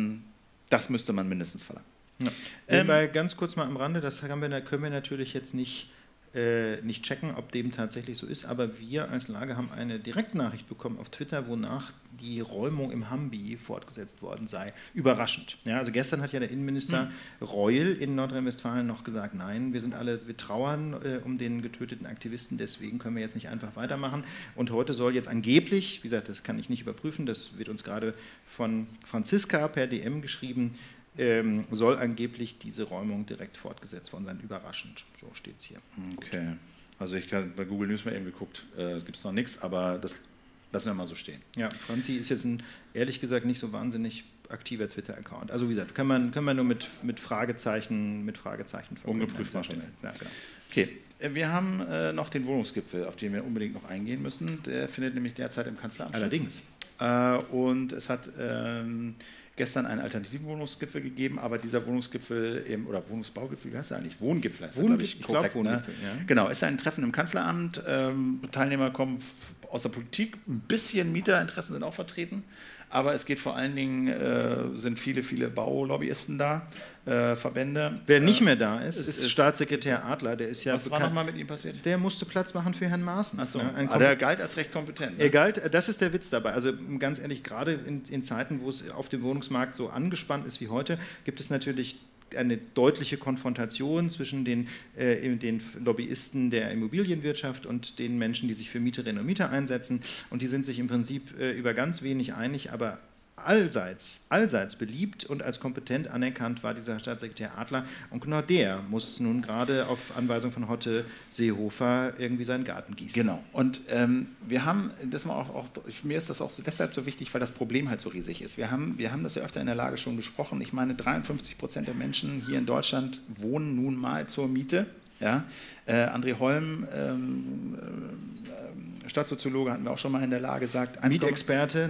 das müsste man mindestens verlangen. Ja. Ganz kurz mal am Rande, das können wir natürlich jetzt nicht checken, ob dem tatsächlich so ist, aber wir als Lager haben eine Direktnachricht bekommen auf Twitter, wonach die Räumung im Hambi fortgesetzt worden sei. Überraschend. Ja, also gestern hat ja der Innenminister Reul in Nordrhein-Westfalen noch gesagt, nein, wir trauern um den getöteten Aktivisten, deswegen können wir jetzt nicht einfach weitermachen. Und heute soll jetzt angeblich, wie gesagt, das kann ich nicht überprüfen, das wird uns gerade von Franziska per DM geschrieben, soll angeblich diese Räumung direkt fortgesetzt worden sein. Überraschend, so steht es hier. Okay, also ich habe bei Google News mal eben geguckt, gibt es noch nichts, aber das lassen wir mal so stehen. Ja, Franzi ist jetzt ehrlich gesagt nicht so wahnsinnig aktiver Twitter-Account. Also wie gesagt, können wir nur mit Fragezeichen verbinden. Ungeprüft mal schnell. Ja, genau. Okay, wir haben noch den Wohnungsgipfel, auf den wir unbedingt noch eingehen müssen. Der findet nämlich derzeit im Kanzleramt statt. Allerdings. Und es hat gestern einen alternativen Wohnungsgipfel gegeben, aber dieser Wohnungsgipfel oder Wohnungsbaugipfel, wie heißt der eigentlich? Wohngipfel heißt der, glaube ich. Ich glaube Wohngipfel, ja. Genau, ist ein Treffen im Kanzleramt. Teilnehmer kommen aus der Politik, ein bisschen Mieterinteressen sind auch vertreten, aber es geht vor allen Dingen, sind viele Baulobbyisten da, Verbände. Wer nicht mehr da ist Staatssekretär Adler, der ist ja was war nochmal mit ihm passiert? Der musste Platz machen für Herrn Maaßen. Ach so. Der galt als recht kompetent. Ne? Er galt, das ist der Witz dabei. Also ganz ehrlich, gerade in Zeiten, wo es auf dem Wohnungsmarkt so angespannt ist wie heute, gibt es natürlich eine deutliche Konfrontation zwischen den Lobbyisten der Immobilienwirtschaft und den Menschen, die sich für Mieterinnen und Mieter einsetzen. Und die sind sich im Prinzip über ganz wenig einig, aber allseits beliebt und als kompetent anerkannt war dieser Staatssekretär Adler. Und genau der muss nun gerade auf Anweisung von Hotte Seehofer irgendwie seinen Garten gießen. Genau. Und wir haben, mir ist das auch deshalb so wichtig, weil das Problem halt so riesig ist. Wir haben das ja öfter in der Lage schon besprochen. Ich meine, 53% der Menschen hier in Deutschland wohnen nun mal zur Miete. Ja? André Holm, Stadtsoziologe, hatten wir auch schon mal in der Lage gesagt. Mietexperte.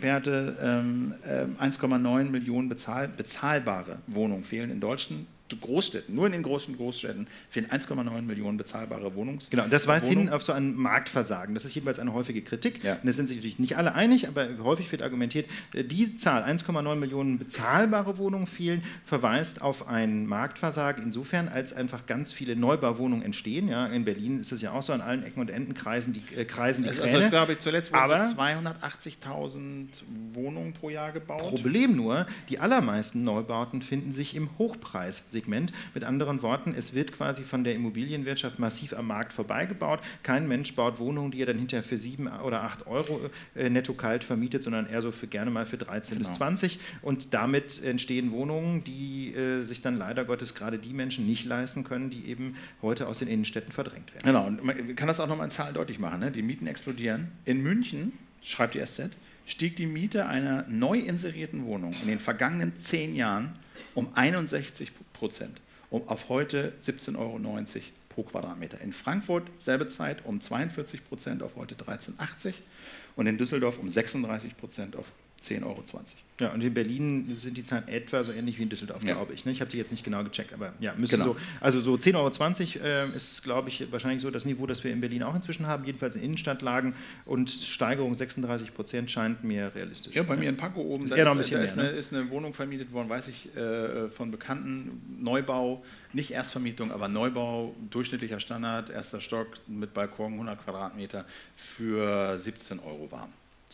1,9 Millionen bezahlbare Wohnungen fehlen in deutschen Großstädten. Nur in den großen Großstädten fehlen 1,9 Millionen bezahlbare Wohnungen. Genau, das weist hin auf so ein Marktversagen. Das ist jedenfalls eine häufige Kritik. Ja. Und es sind sich natürlich nicht alle einig, aber häufig wird argumentiert, die Zahl, 1,9 Millionen bezahlbare Wohnungen fehlen, verweist auf ein Marktversagen insofern, als einfach ganz viele Neubauwohnungen entstehen. Ja, in Berlin ist es ja auch so, an allen Ecken und Enden kreisen die Kräne. Also ich glaube, zuletzt wurden 280.000 Wohnungen pro Jahr gebaut. Problem nur, die allermeisten Neubauten finden sich im Hochpreissegment. Mit anderen Worten, es wird quasi von der Immobilienwirtschaft massiv am Markt vorbeigebaut. Kein Mensch baut Wohnungen, die er dann hinterher für 7 oder 8 Euro netto kalt vermietet, sondern eher so gerne mal für 13 bis 20. Und damit entstehen Wohnungen, die sich dann leider Gottes gerade die Menschen nicht leisten können, die eben heute aus den Innenstädten verdrängt werden. Genau, und man kann das auch nochmal in Zahlen deutlich machen. Ne? Die Mieten explodieren. In München, schreibt die SZ, stieg die Miete einer neu inserierten Wohnung in den vergangenen 10 Jahren um 61%, auf heute 17,90 Euro pro Quadratmeter. In Frankfurt, selbe Zeit, um 42% auf heute 13,80 und in Düsseldorf um 36% auf 10,20 Euro. Ja, und in Berlin sind die Zahlen etwa so ähnlich wie in Düsseldorf, glaube ich. Ne? Ich habe die jetzt nicht genau gecheckt, aber ja, müsste so. Also so 10,20 Euro ist, glaube ich, wahrscheinlich so das Niveau, das wir in Berlin auch inzwischen haben, jedenfalls in Innenstadtlagen. Und Steigerung 36% scheint mir realistisch. Ja, bei mir in Pankow oben, da ist eine Wohnung vermietet worden, weiß ich, von Bekannten, Neubau, nicht Erstvermietung, aber Neubau, durchschnittlicher Standard, erster Stock mit Balkon, 100 Quadratmeter für 17 Euro warm.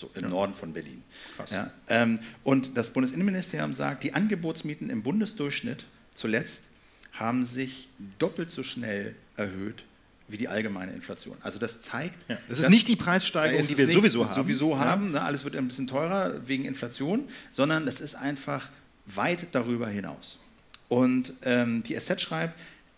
so im Norden von Berlin. Ja, und das Bundesinnenministerium sagt, die Angebotsmieten im Bundesdurchschnitt zuletzt haben sich doppelt so schnell erhöht wie die allgemeine Inflation. Also das zeigt... Ja, das ist nicht die Preissteigerung, die wir sowieso haben. Ne, alles wird ein bisschen teurer wegen Inflation, sondern das ist einfach weit darüber hinaus. Und die SZ schreibt,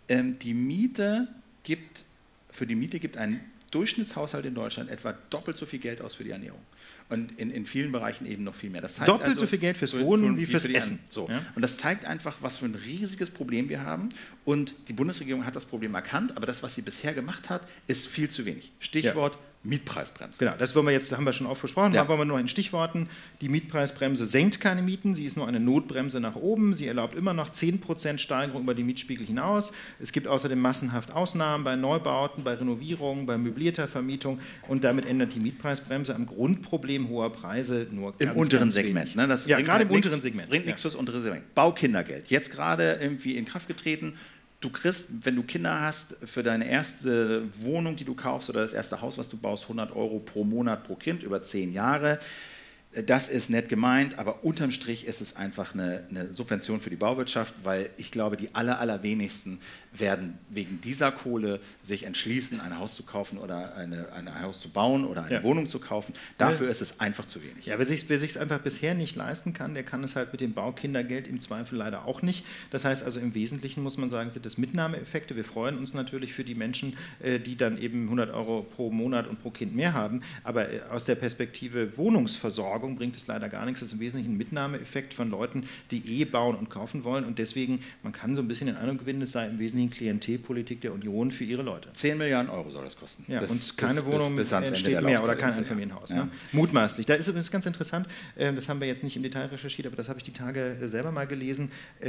für die Miete gibt ein Durchschnittshaushalt in Deutschland etwa doppelt so viel Geld aus für die Ernährung. Und in vielen Bereichen eben noch viel mehr. Das zeigt doppelt so viel Geld fürs Wohnen wie fürs Essen. So. Ja? Und das zeigt einfach, was für ein riesiges Problem wir haben. Und die Bundesregierung hat das Problem erkannt, aber das, was sie bisher gemacht hat, ist viel zu wenig. Stichwort Mietpreisbremse. Genau, das wollen wir jetzt, haben wir schon oft besprochen, wollen wir nur in Stichworten. Die Mietpreisbremse senkt keine Mieten, sie ist nur eine Notbremse nach oben, sie erlaubt immer noch 10% Steigerung über die Mietspiegel hinaus. Es gibt außerdem massenhaft Ausnahmen bei Neubauten, bei Renovierungen, bei möblierter Vermietung und damit ändert die Mietpreisbremse am Grundproblem hoher Preise nur im unteren Segment. Ne? Das gerade im unteren Segment. Bringt nichts fürs untere Segment. Baukindergeld, jetzt gerade irgendwie in Kraft getreten. Du kriegst, wenn du Kinder hast, für deine erste Wohnung, die du kaufst oder das erste Haus, was du baust, 100 € pro Monat pro Kind über 10 Jahre. Das ist nett gemeint, aber unterm Strich ist es einfach eine Subvention für die Bauwirtschaft, weil ich glaube, die allerwenigsten werden wegen dieser Kohle sich entschließen, ein Haus zu kaufen oder ein Haus zu bauen oder eine Wohnung zu kaufen. Dafür ist es einfach zu wenig. Ja, wer sich es einfach bisher nicht leisten kann, der kann es halt mit dem Baukindergeld im Zweifel leider auch nicht. Das heißt also im Wesentlichen muss man sagen, sind das Mitnahmeeffekte. Wir freuen uns natürlich für die Menschen, die dann eben 100 € pro Monat und pro Kind mehr haben, aber aus der Perspektive Wohnungsversorgung bringt es leider gar nichts. Das ist im Wesentlichen ein Mitnahmeeffekt von Leuten, die bauen und kaufen wollen. Und deswegen, man kann so ein bisschen den Eindruck gewinnen, es sei im Wesentlichen Klientelpolitik der Union für ihre Leute. 10 Milliarden € soll das kosten. Ja, und keine Wohnung entsteht mehr oder kein Einfamilienhaus. Ja. Ne? Mutmaßlich. Das ist ganz interessant, das haben wir jetzt nicht im Detail recherchiert, aber das habe ich die Tage selber mal gelesen,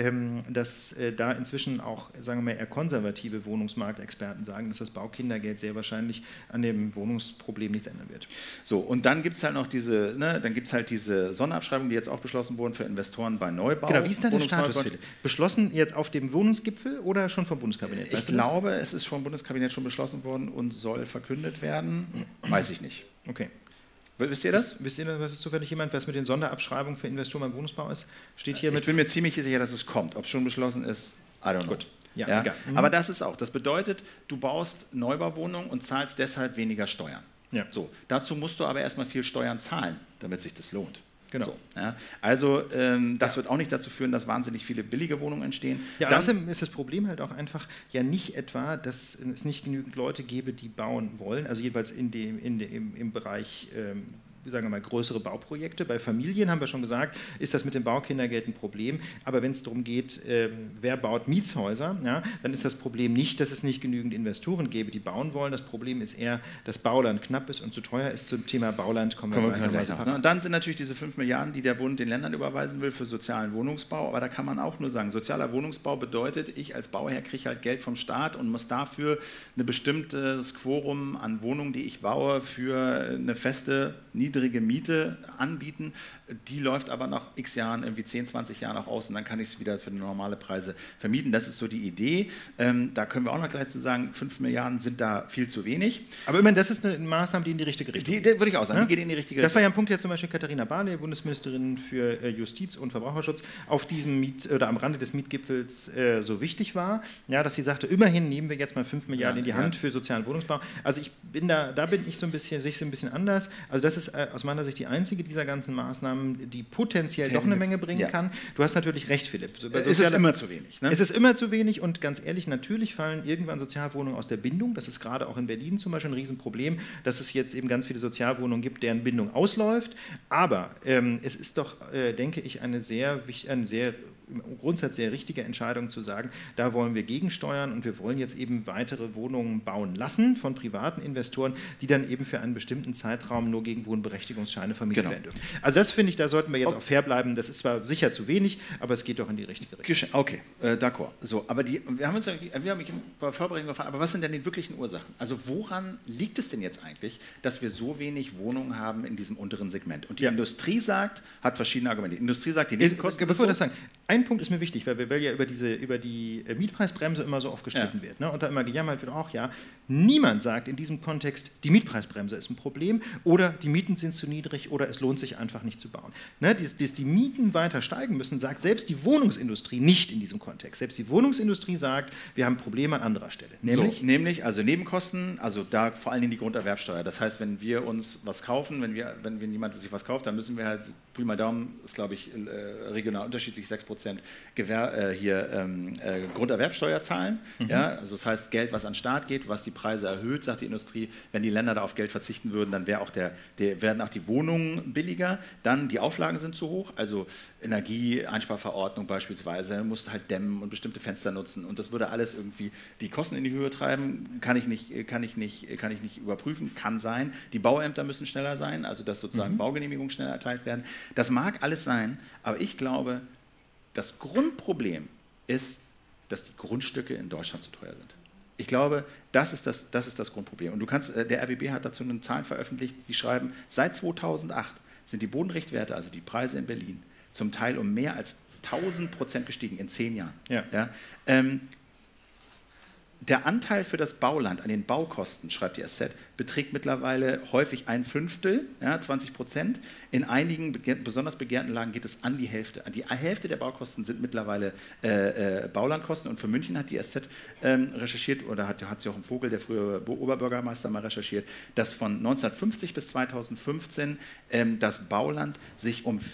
dass da inzwischen auch, sagen wir mal, eher konservative Wohnungsmarktexperten sagen, dass das Baukindergeld sehr wahrscheinlich an dem Wohnungsproblem nichts ändern wird. So, und dann gibt es halt noch diese Sonderabschreibungen, die jetzt auch beschlossen wurden für Investoren bei Neubau. Genau, wie ist da der Status, Philipp? Beschlossen jetzt auf dem Wohnungsgipfel oder schon vom Bundeskabinett? Ich glaube, es ist vom Bundeskabinett schon beschlossen worden und soll verkündet werden. Weiß ich nicht. Okay. Wisst ihr das? Wisst ihr, was ist zufällig jemand, was mit den Sonderabschreibungen für Investoren beim Wohnungsbau ist? Steht hier ich bin mir ziemlich sicher, dass es kommt. Ob es schon beschlossen ist, I don't know. Gut. Ja, egal. Aber das ist auch. Das bedeutet, du baust Neubauwohnungen und zahlst deshalb weniger Steuern. Ja. So, dazu musst du aber erstmal viel Steuern zahlen, damit sich das lohnt. Genau. So, ja. Also das wird auch nicht dazu führen, dass wahnsinnig viele billige Wohnungen entstehen. Ja, außerdem ist das Problem halt auch einfach ja nicht etwa, dass es nicht genügend Leute gäbe, die bauen wollen, also jedenfalls im Bereich sagen wir mal, größere Bauprojekte. Bei Familien, haben wir schon gesagt, ist das mit dem Baukindergeld ein Problem. Aber wenn es darum geht, wer baut Mietshäuser, ja, dann ist das Problem nicht, dass es nicht genügend Investoren gäbe, die bauen wollen. Das Problem ist eher, dass Bauland knapp ist und zu teuer ist. Zum Thema Bauland kommen wir gleich noch. Und dann sind natürlich diese 5 Milliarden, die der Bund den Ländern überweisen will für sozialen Wohnungsbau. Aber da kann man auch nur sagen, sozialer Wohnungsbau bedeutet, ich als Bauherr kriege halt Geld vom Staat und muss dafür ein bestimmtes Quorum an Wohnungen, die ich baue, für eine feste, niedrige Miete anbieten. Die läuft aber nach x Jahren, irgendwie 10, 20 Jahren auch aus und dann kann ich es wieder für normale Preise vermieten. Das ist so die Idee. Da können wir auch noch gleich zu sagen, 5 Milliarden sind da viel zu wenig. Aber immerhin, das ist eine Maßnahme, die in die richtige Richtung geht. Die würde ich auch sagen, die geht in die richtige Richtung. Das war ja ein Punkt, der zum Beispiel Katharina Barley, Bundesministerin für Justiz und Verbraucherschutz, auf diesem am Rande des Mietgipfels so wichtig war, ja, dass sie sagte, immerhin nehmen wir jetzt mal 5 Milliarden in die Hand für sozialen Wohnungsbau. Also ich bin da bin ich so ein bisschen, sehe ich es ein bisschen anders. Also das ist aus meiner Sicht die einzige dieser ganzen Maßnahmen, die potenziell doch eine Menge bringen kann. Du hast natürlich recht, Philipp. Es ist immer zu wenig. Ne? Es ist immer zu wenig und ganz ehrlich, natürlich fallen irgendwann Sozialwohnungen aus der Bindung. Das ist gerade auch in Berlin zum Beispiel ein Riesenproblem, dass es jetzt eben ganz viele Sozialwohnungen gibt, deren Bindung ausläuft. Aber es ist doch, denke ich, eine im Grundsatz sehr richtige Entscheidung zu sagen, da wollen wir gegensteuern und wir wollen jetzt eben weitere Wohnungen bauen lassen von privaten Investoren, die dann eben für einen bestimmten Zeitraum nur gegen Wohnberechtigungsscheine vermietet werden dürfen. Also das finde ich, da sollten wir jetzt auch fair bleiben. Das ist zwar sicher zu wenig, aber es geht doch in die richtige Richtung. Okay, d'accord. So, aber wir haben mich bei Vorbereitung gefragt, aber was sind denn die wirklichen Ursachen? Also woran liegt es denn jetzt eigentlich, dass wir so wenig Wohnungen haben in diesem unteren Segment? Und die Industrie sagt, hat verschiedene Argumente. Die Industrie sagt, die Nebenkosten... Bevor wir das sagen, Ein Punkt ist mir wichtig, weil ja über die Mietpreisbremse immer so oft gestritten wird, ne? Und da immer gejammert wird, auch ja, niemand sagt in diesem Kontext, die Mietpreisbremse ist ein Problem oder die Mieten sind zu niedrig oder es lohnt sich einfach nicht zu bauen. Ne? Dass die Mieten weiter steigen müssen, sagt selbst die Wohnungsindustrie nicht in diesem Kontext. Selbst die Wohnungsindustrie sagt, wir haben Probleme an anderer Stelle. Nämlich also Nebenkosten, also da vor allen Dingen die Grunderwerbsteuer. Das heißt, wenn wir uns was kaufen, wenn jemand sich was kauft, dann müssen wir halt, Pi mal Daumen, ist glaube ich regional unterschiedlich, 6% Grunderwerbsteuer zahlen. Ja? Also das heißt, Geld, was an den Staat geht, was die Preise erhöht, sagt die Industrie, wenn die Länder da auf Geld verzichten würden, dann werden auch die Wohnungen billiger. Dann die Auflagen sind zu hoch, also Energieeinsparverordnung beispielsweise, du musst halt dämmen und bestimmte Fenster nutzen und das würde alles irgendwie die Kosten in die Höhe treiben, kann ich nicht überprüfen, kann sein. Die Bauämter müssen schneller sein, also dass sozusagen Baugenehmigungen schneller erteilt werden. Das mag alles sein, aber ich glaube, das Grundproblem ist, dass die Grundstücke in Deutschland zu teuer sind. Ich glaube, das ist das Grundproblem. Und der RBB hat dazu eine Zahl veröffentlicht, die schreiben, seit 2008 sind die Bodenrichtwerte, also die Preise in Berlin, zum Teil um mehr als 1000% gestiegen in 10 Jahren. Ja. Ja? Der Anteil für das Bauland an den Baukosten, schreibt die SZ, beträgt mittlerweile häufig 1/5, ja, 20%. In einigen besonders begehrten Lagen geht es an die Hälfte. Die Hälfte der Baukosten sind mittlerweile Baulandkosten. Und für München hat die SZ recherchiert, oder hat Jochen Vogel, der frühere Oberbürgermeister, mal recherchiert, dass von 1950 bis 2015 das Bauland sich um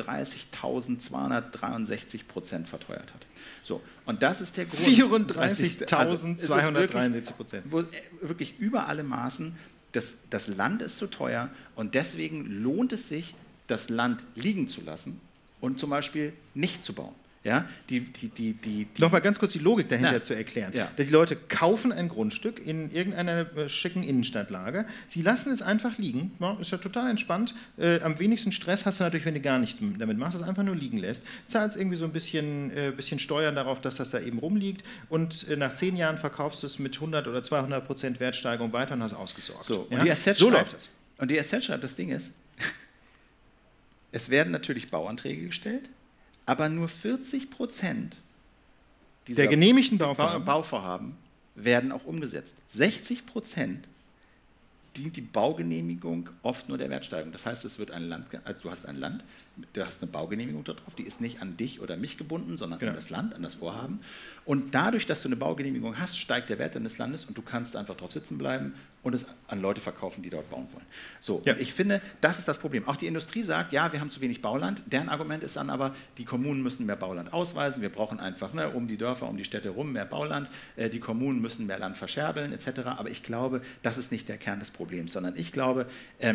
34.263% verteuert hat. So, und das ist der Grund. 34.273%. Wirklich über alle Maßen, das Land ist zu teuer und deswegen lohnt es sich, das Land liegen zu lassen und zum Beispiel nicht zu bauen. Ja, Nochmal ganz kurz die Logik dahinter zu erklären. Ja. Die Leute kaufen ein Grundstück in irgendeiner schicken Innenstadtlage, sie lassen es einfach liegen, ja, ist ja total entspannt. Am wenigsten Stress hast du natürlich, wenn du gar nichts damit machst, es einfach nur liegen lässt. Zahlst irgendwie so ein bisschen Steuern darauf, dass das da eben rumliegt und nach 10 Jahren verkaufst du es mit 100 oder 200% Wertsteigerung weiter und hast ausgesorgt. So, und ja? so läuft das. Und die SZ schreibt, das Ding ist, es werden natürlich Bauanträge gestellt, aber nur 40% dieser der genehmigten Bauvorhaben werden auch umgesetzt. 60% dient die Baugenehmigung oft nur der Wertsteigerung. Das heißt, es wird ein Land, also du hast ein Land, du hast eine Baugenehmigung darauf, die ist nicht an dich oder mich gebunden, sondern an das Land, an das Vorhaben. Und dadurch, dass du eine Baugenehmigung hast, steigt der Wert deines Landes und du kannst einfach drauf sitzen bleiben und es an Leute verkaufen, die dort bauen wollen. So, ja. Ich finde, das ist das Problem. Auch die Industrie sagt, ja, wir haben zu wenig Bauland. Deren Argument ist dann aber, die Kommunen müssen mehr Bauland ausweisen. Wir brauchen einfach um die Dörfer, um die Städte herum mehr Bauland. Die Kommunen müssen mehr Land verscherbeln etc. Aber ich glaube, das ist nicht der Kern des Problems, sondern ich glaube,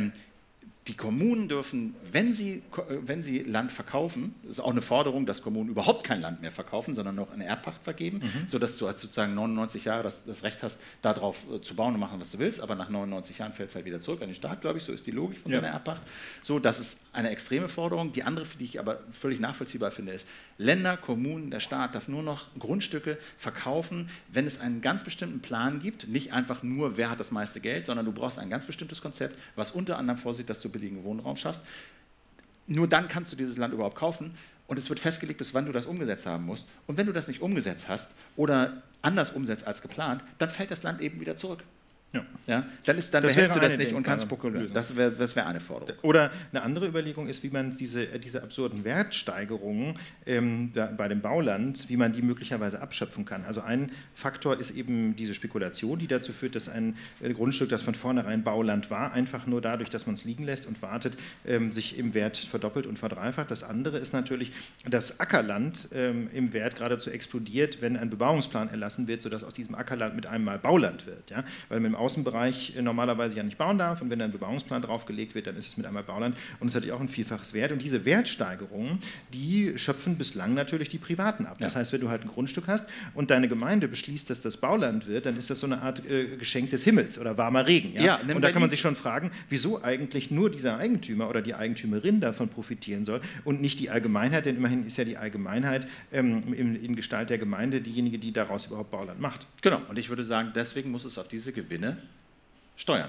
die Kommunen dürfen, wenn sie Land verkaufen, das ist auch eine Forderung, dass Kommunen überhaupt kein Land mehr verkaufen, sondern noch eine Erbpacht vergeben, sodass du als sozusagen 99 Jahre das Recht hast, darauf zu bauen und machen, was du willst, aber nach 99 Jahren fällt es halt wieder zurück an den Staat, glaube ich, so ist die Logik von so einer Erbpacht. So, das ist eine extreme Forderung. Die andere, die ich aber völlig nachvollziehbar finde, ist, Länder, Kommunen, der Staat darf nur noch Grundstücke verkaufen, wenn es einen ganz bestimmten Plan gibt, nicht einfach nur, wer hat das meiste Geld, sondern du brauchst ein ganz bestimmtes Konzept, was unter anderem vorsieht, dass du billigen Wohnraum schaffst. Nur dann kannst du dieses Land überhaupt kaufen und es wird festgelegt, bis wann du das umgesetzt haben musst. Und wenn du das nicht umgesetzt hast oder anders umsetzt als geplant, dann fällt das Land eben wieder zurück. Ja. Ja, dann behältst du das nicht und kannst spekulieren. Das wäre eine Forderung. Oder eine andere Überlegung ist, wie man diese absurden Wertsteigerungen bei dem Bauland, wie man die möglicherweise abschöpfen kann. Also ein Faktor ist eben diese Spekulation, die dazu führt, dass ein Grundstück, das von vornherein Bauland war, einfach nur dadurch, dass man es liegen lässt und wartet, sich im Wert verdoppelt und verdreifacht. Das andere ist natürlich, dass Ackerland im Wert geradezu explodiert, wenn ein Bebauungsplan erlassen wird, sodass aus diesem Ackerland mit einem Mal Bauland wird. Ja? Weil mit dem Außenbereich normalerweise ja nicht bauen darf und wenn dann ein Bebauungsplan draufgelegt wird, dann ist es mit einmal Bauland und es hat ja auch ein Vielfaches Wert und diese Wertsteigerungen, die schöpfen bislang natürlich die Privaten ab. Das heißt, wenn du halt ein Grundstück hast und deine Gemeinde beschließt, dass das Bauland wird, dann ist das so eine Art Geschenk des Himmels oder warmer Regen. Ja? Und da kann man sich schon fragen, wieso eigentlich nur dieser Eigentümer oder die Eigentümerin davon profitieren soll und nicht die Allgemeinheit, denn immerhin ist ja die Allgemeinheit in Gestalt der Gemeinde diejenige, die daraus überhaupt Bauland macht. Genau, und ich würde sagen, deswegen muss es auf diese Gewinne Steuern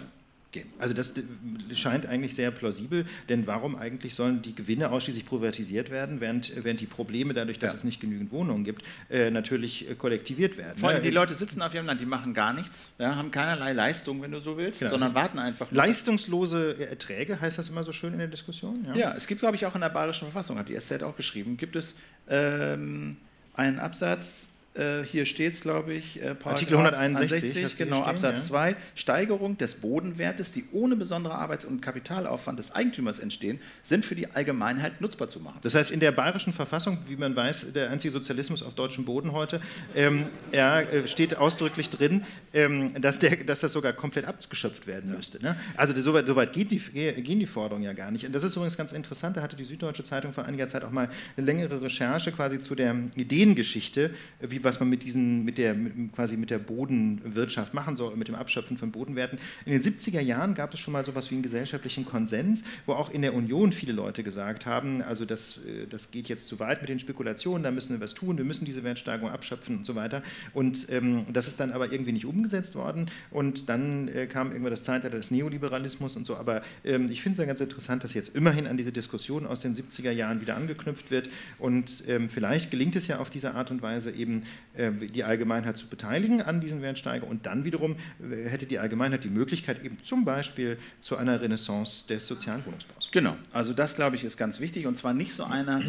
gehen. Also das scheint eigentlich sehr plausibel, denn warum eigentlich sollen die Gewinne ausschließlich privatisiert werden, während die Probleme dadurch, dass es nicht genügend Wohnungen gibt, natürlich kollektiviert werden. Vor allem die Leute sitzen auf ihrem Land, die machen gar nichts, ja, haben keinerlei Leistung, wenn du so willst, sondern warten einfach nur. Leistungslose Erträge heißt das immer so schön in der Diskussion? Ja, es gibt, glaube ich, auch in der Bayerischen Verfassung, hat die SZ auch geschrieben, gibt es einen Absatz, hier steht es, glaube ich, Artikel 161, genau, Absatz 2, Steigerung des Bodenwertes, die ohne besonderen Arbeits- und Kapitalaufwand des Eigentümers entstehen, sind für die Allgemeinheit nutzbar zu machen. Das heißt, in der Bayerischen Verfassung, wie man weiß, der einzige Sozialismus auf deutschem Boden heute, steht ausdrücklich drin, dass das sogar komplett abgeschöpft werden müsste. Ne? Also so weit gehen die Forderungen ja gar nicht. Und das ist übrigens ganz interessant, da hatte die Süddeutsche Zeitung vor einiger Zeit auch mal eine längere Recherche quasi zu der Ideengeschichte, was man mit der Bodenwirtschaft machen soll, mit dem Abschöpfen von Bodenwerten. In den 70er Jahren gab es schon mal so etwas wie einen gesellschaftlichen Konsens, wo auch in der Union viele Leute gesagt haben, also das geht jetzt zu weit mit den Spekulationen, da müssen wir was tun, wir müssen diese Wertsteigerung abschöpfen und so weiter. Und das ist dann aber irgendwie nicht umgesetzt worden und dann kam irgendwann das Zeitalter des Neoliberalismus und so. Aber ich finde es ja ganz interessant, dass jetzt immerhin an diese Diskussion aus den 70er Jahren wieder angeknüpft wird und vielleicht gelingt es ja auf diese Art und Weise eben die Allgemeinheit zu beteiligen an diesen Wertsteigerungen und dann wiederum hätte die Allgemeinheit die Möglichkeit eben zum Beispiel zu einer Renaissance des sozialen Wohnungsbaus. Genau, also das glaube ich ist ganz wichtig und zwar nicht so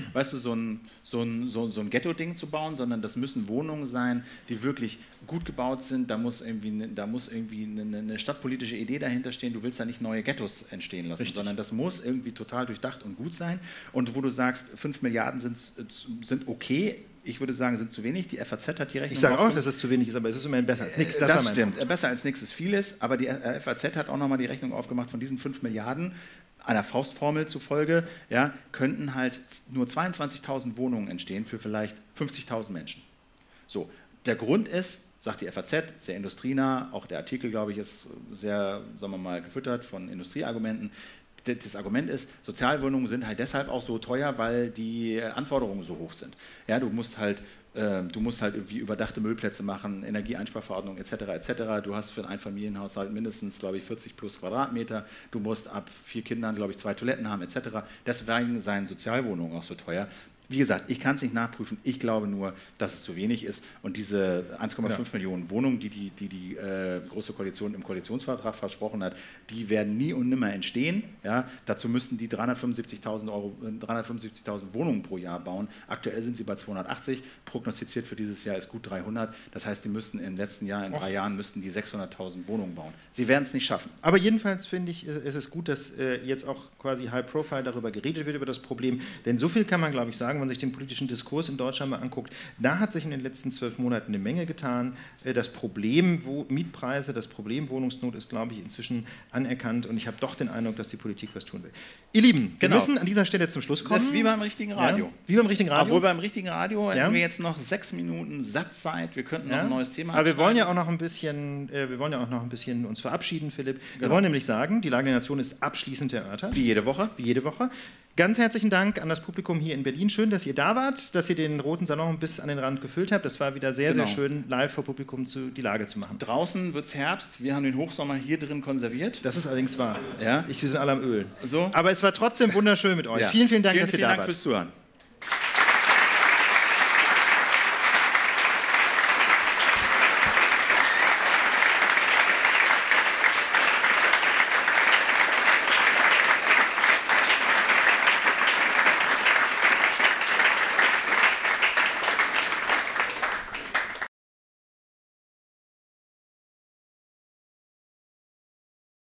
ein Ghetto-Ding zu bauen, sondern das müssen Wohnungen sein, die wirklich gut gebaut sind, da muss irgendwie eine stadtpolitische Idee dahinter stehen, du willst da nicht neue Ghettos entstehen lassen, sondern das muss irgendwie total durchdacht und gut sein und wo du sagst, 5 Milliarden sind okay, ich würde sagen, sind zu wenig. Die FAZ hat die Rechnung. Ich sage auch, dass es zu wenig ist, aber es ist immerhin besser als nichts. Das stimmt. Punkt. Besser als nichts ist vieles, aber die FAZ hat auch nochmal die Rechnung aufgemacht von diesen 5 Milliarden. Einer Faustformel zufolge, ja, könnten halt nur 22.000 Wohnungen entstehen für vielleicht 50.000 Menschen. So, der Grund ist, sagt die FAZ, sehr industrienah, auch der Artikel, glaube ich, ist sehr, sagen wir mal, gefüttert von Industrieargumenten. Das Argument ist, Sozialwohnungen sind halt deshalb auch so teuer, weil die Anforderungen so hoch sind. Ja, du musst halt irgendwie überdachte Müllplätze machen, Energieeinsparverordnung etc. etc. Du hast für einen Einfamilienhaushalt mindestens, glaube ich, 40 plus Quadratmeter. Du musst ab 4 Kindern, glaube ich, 2 Toiletten haben etc. Deswegen seien Sozialwohnungen auch so teuer. Wie gesagt, ich kann es nicht nachprüfen, ich glaube nur, dass es zu wenig ist und diese 1,5 Millionen Wohnungen, die Große Koalition im Koalitionsvertrag versprochen hat, die werden nie und nimmer entstehen. Ja? Dazu müssten die 375.000 Wohnungen pro Jahr bauen. Aktuell sind sie bei 280, prognostiziert für dieses Jahr ist gut 300. Das heißt, die müssten im letzten Jahr, in 3 Jahren, müssten die 600.000 Wohnungen bauen. Sie werden es nicht schaffen. Aber jedenfalls finde ich, es ist gut, dass jetzt auch quasi High Profile darüber geredet wird, über das Problem. Denn so viel kann man, glaube ich, sagen, wenn man sich den politischen Diskurs in Deutschland mal anguckt, da hat sich in den letzten 12 Monaten eine Menge getan. Das Problem Mietpreise, das Problem Wohnungsnot ist, glaube ich, inzwischen anerkannt und ich habe doch den Eindruck, dass die Politik was tun will. Ihr Lieben, wir müssen an dieser Stelle zum Schluss kommen. Das ist wie beim richtigen Radio. Ja, wie beim richtigen Radio. Obwohl beim richtigen Radio hätten wir jetzt noch 6 Minuten Satzzeit, wir könnten noch ein neues Thema Aber wir wollen ja auch noch ein bisschen uns verabschieden, Philipp. Wir wollen nämlich sagen, die Lage der Nation ist abschließend erörtert. Wie jede Woche. Ganz herzlichen Dank an das Publikum hier in Berlin. Schön, dass ihr da wart, dass ihr den Roten Salon bis an den Rand gefüllt habt. Das war wieder sehr, sehr schön, live vor Publikum die Lage zu machen. Draußen wird es Herbst. Wir haben den Hochsommer hier drin konserviert. Das ist allerdings wahr. Ja? Wir sind alle am Ölen. So. Aber es war trotzdem wunderschön mit euch. Ja. Vielen, vielen Dank, dass ihr da wart. Vielen Dank fürs Zuhören.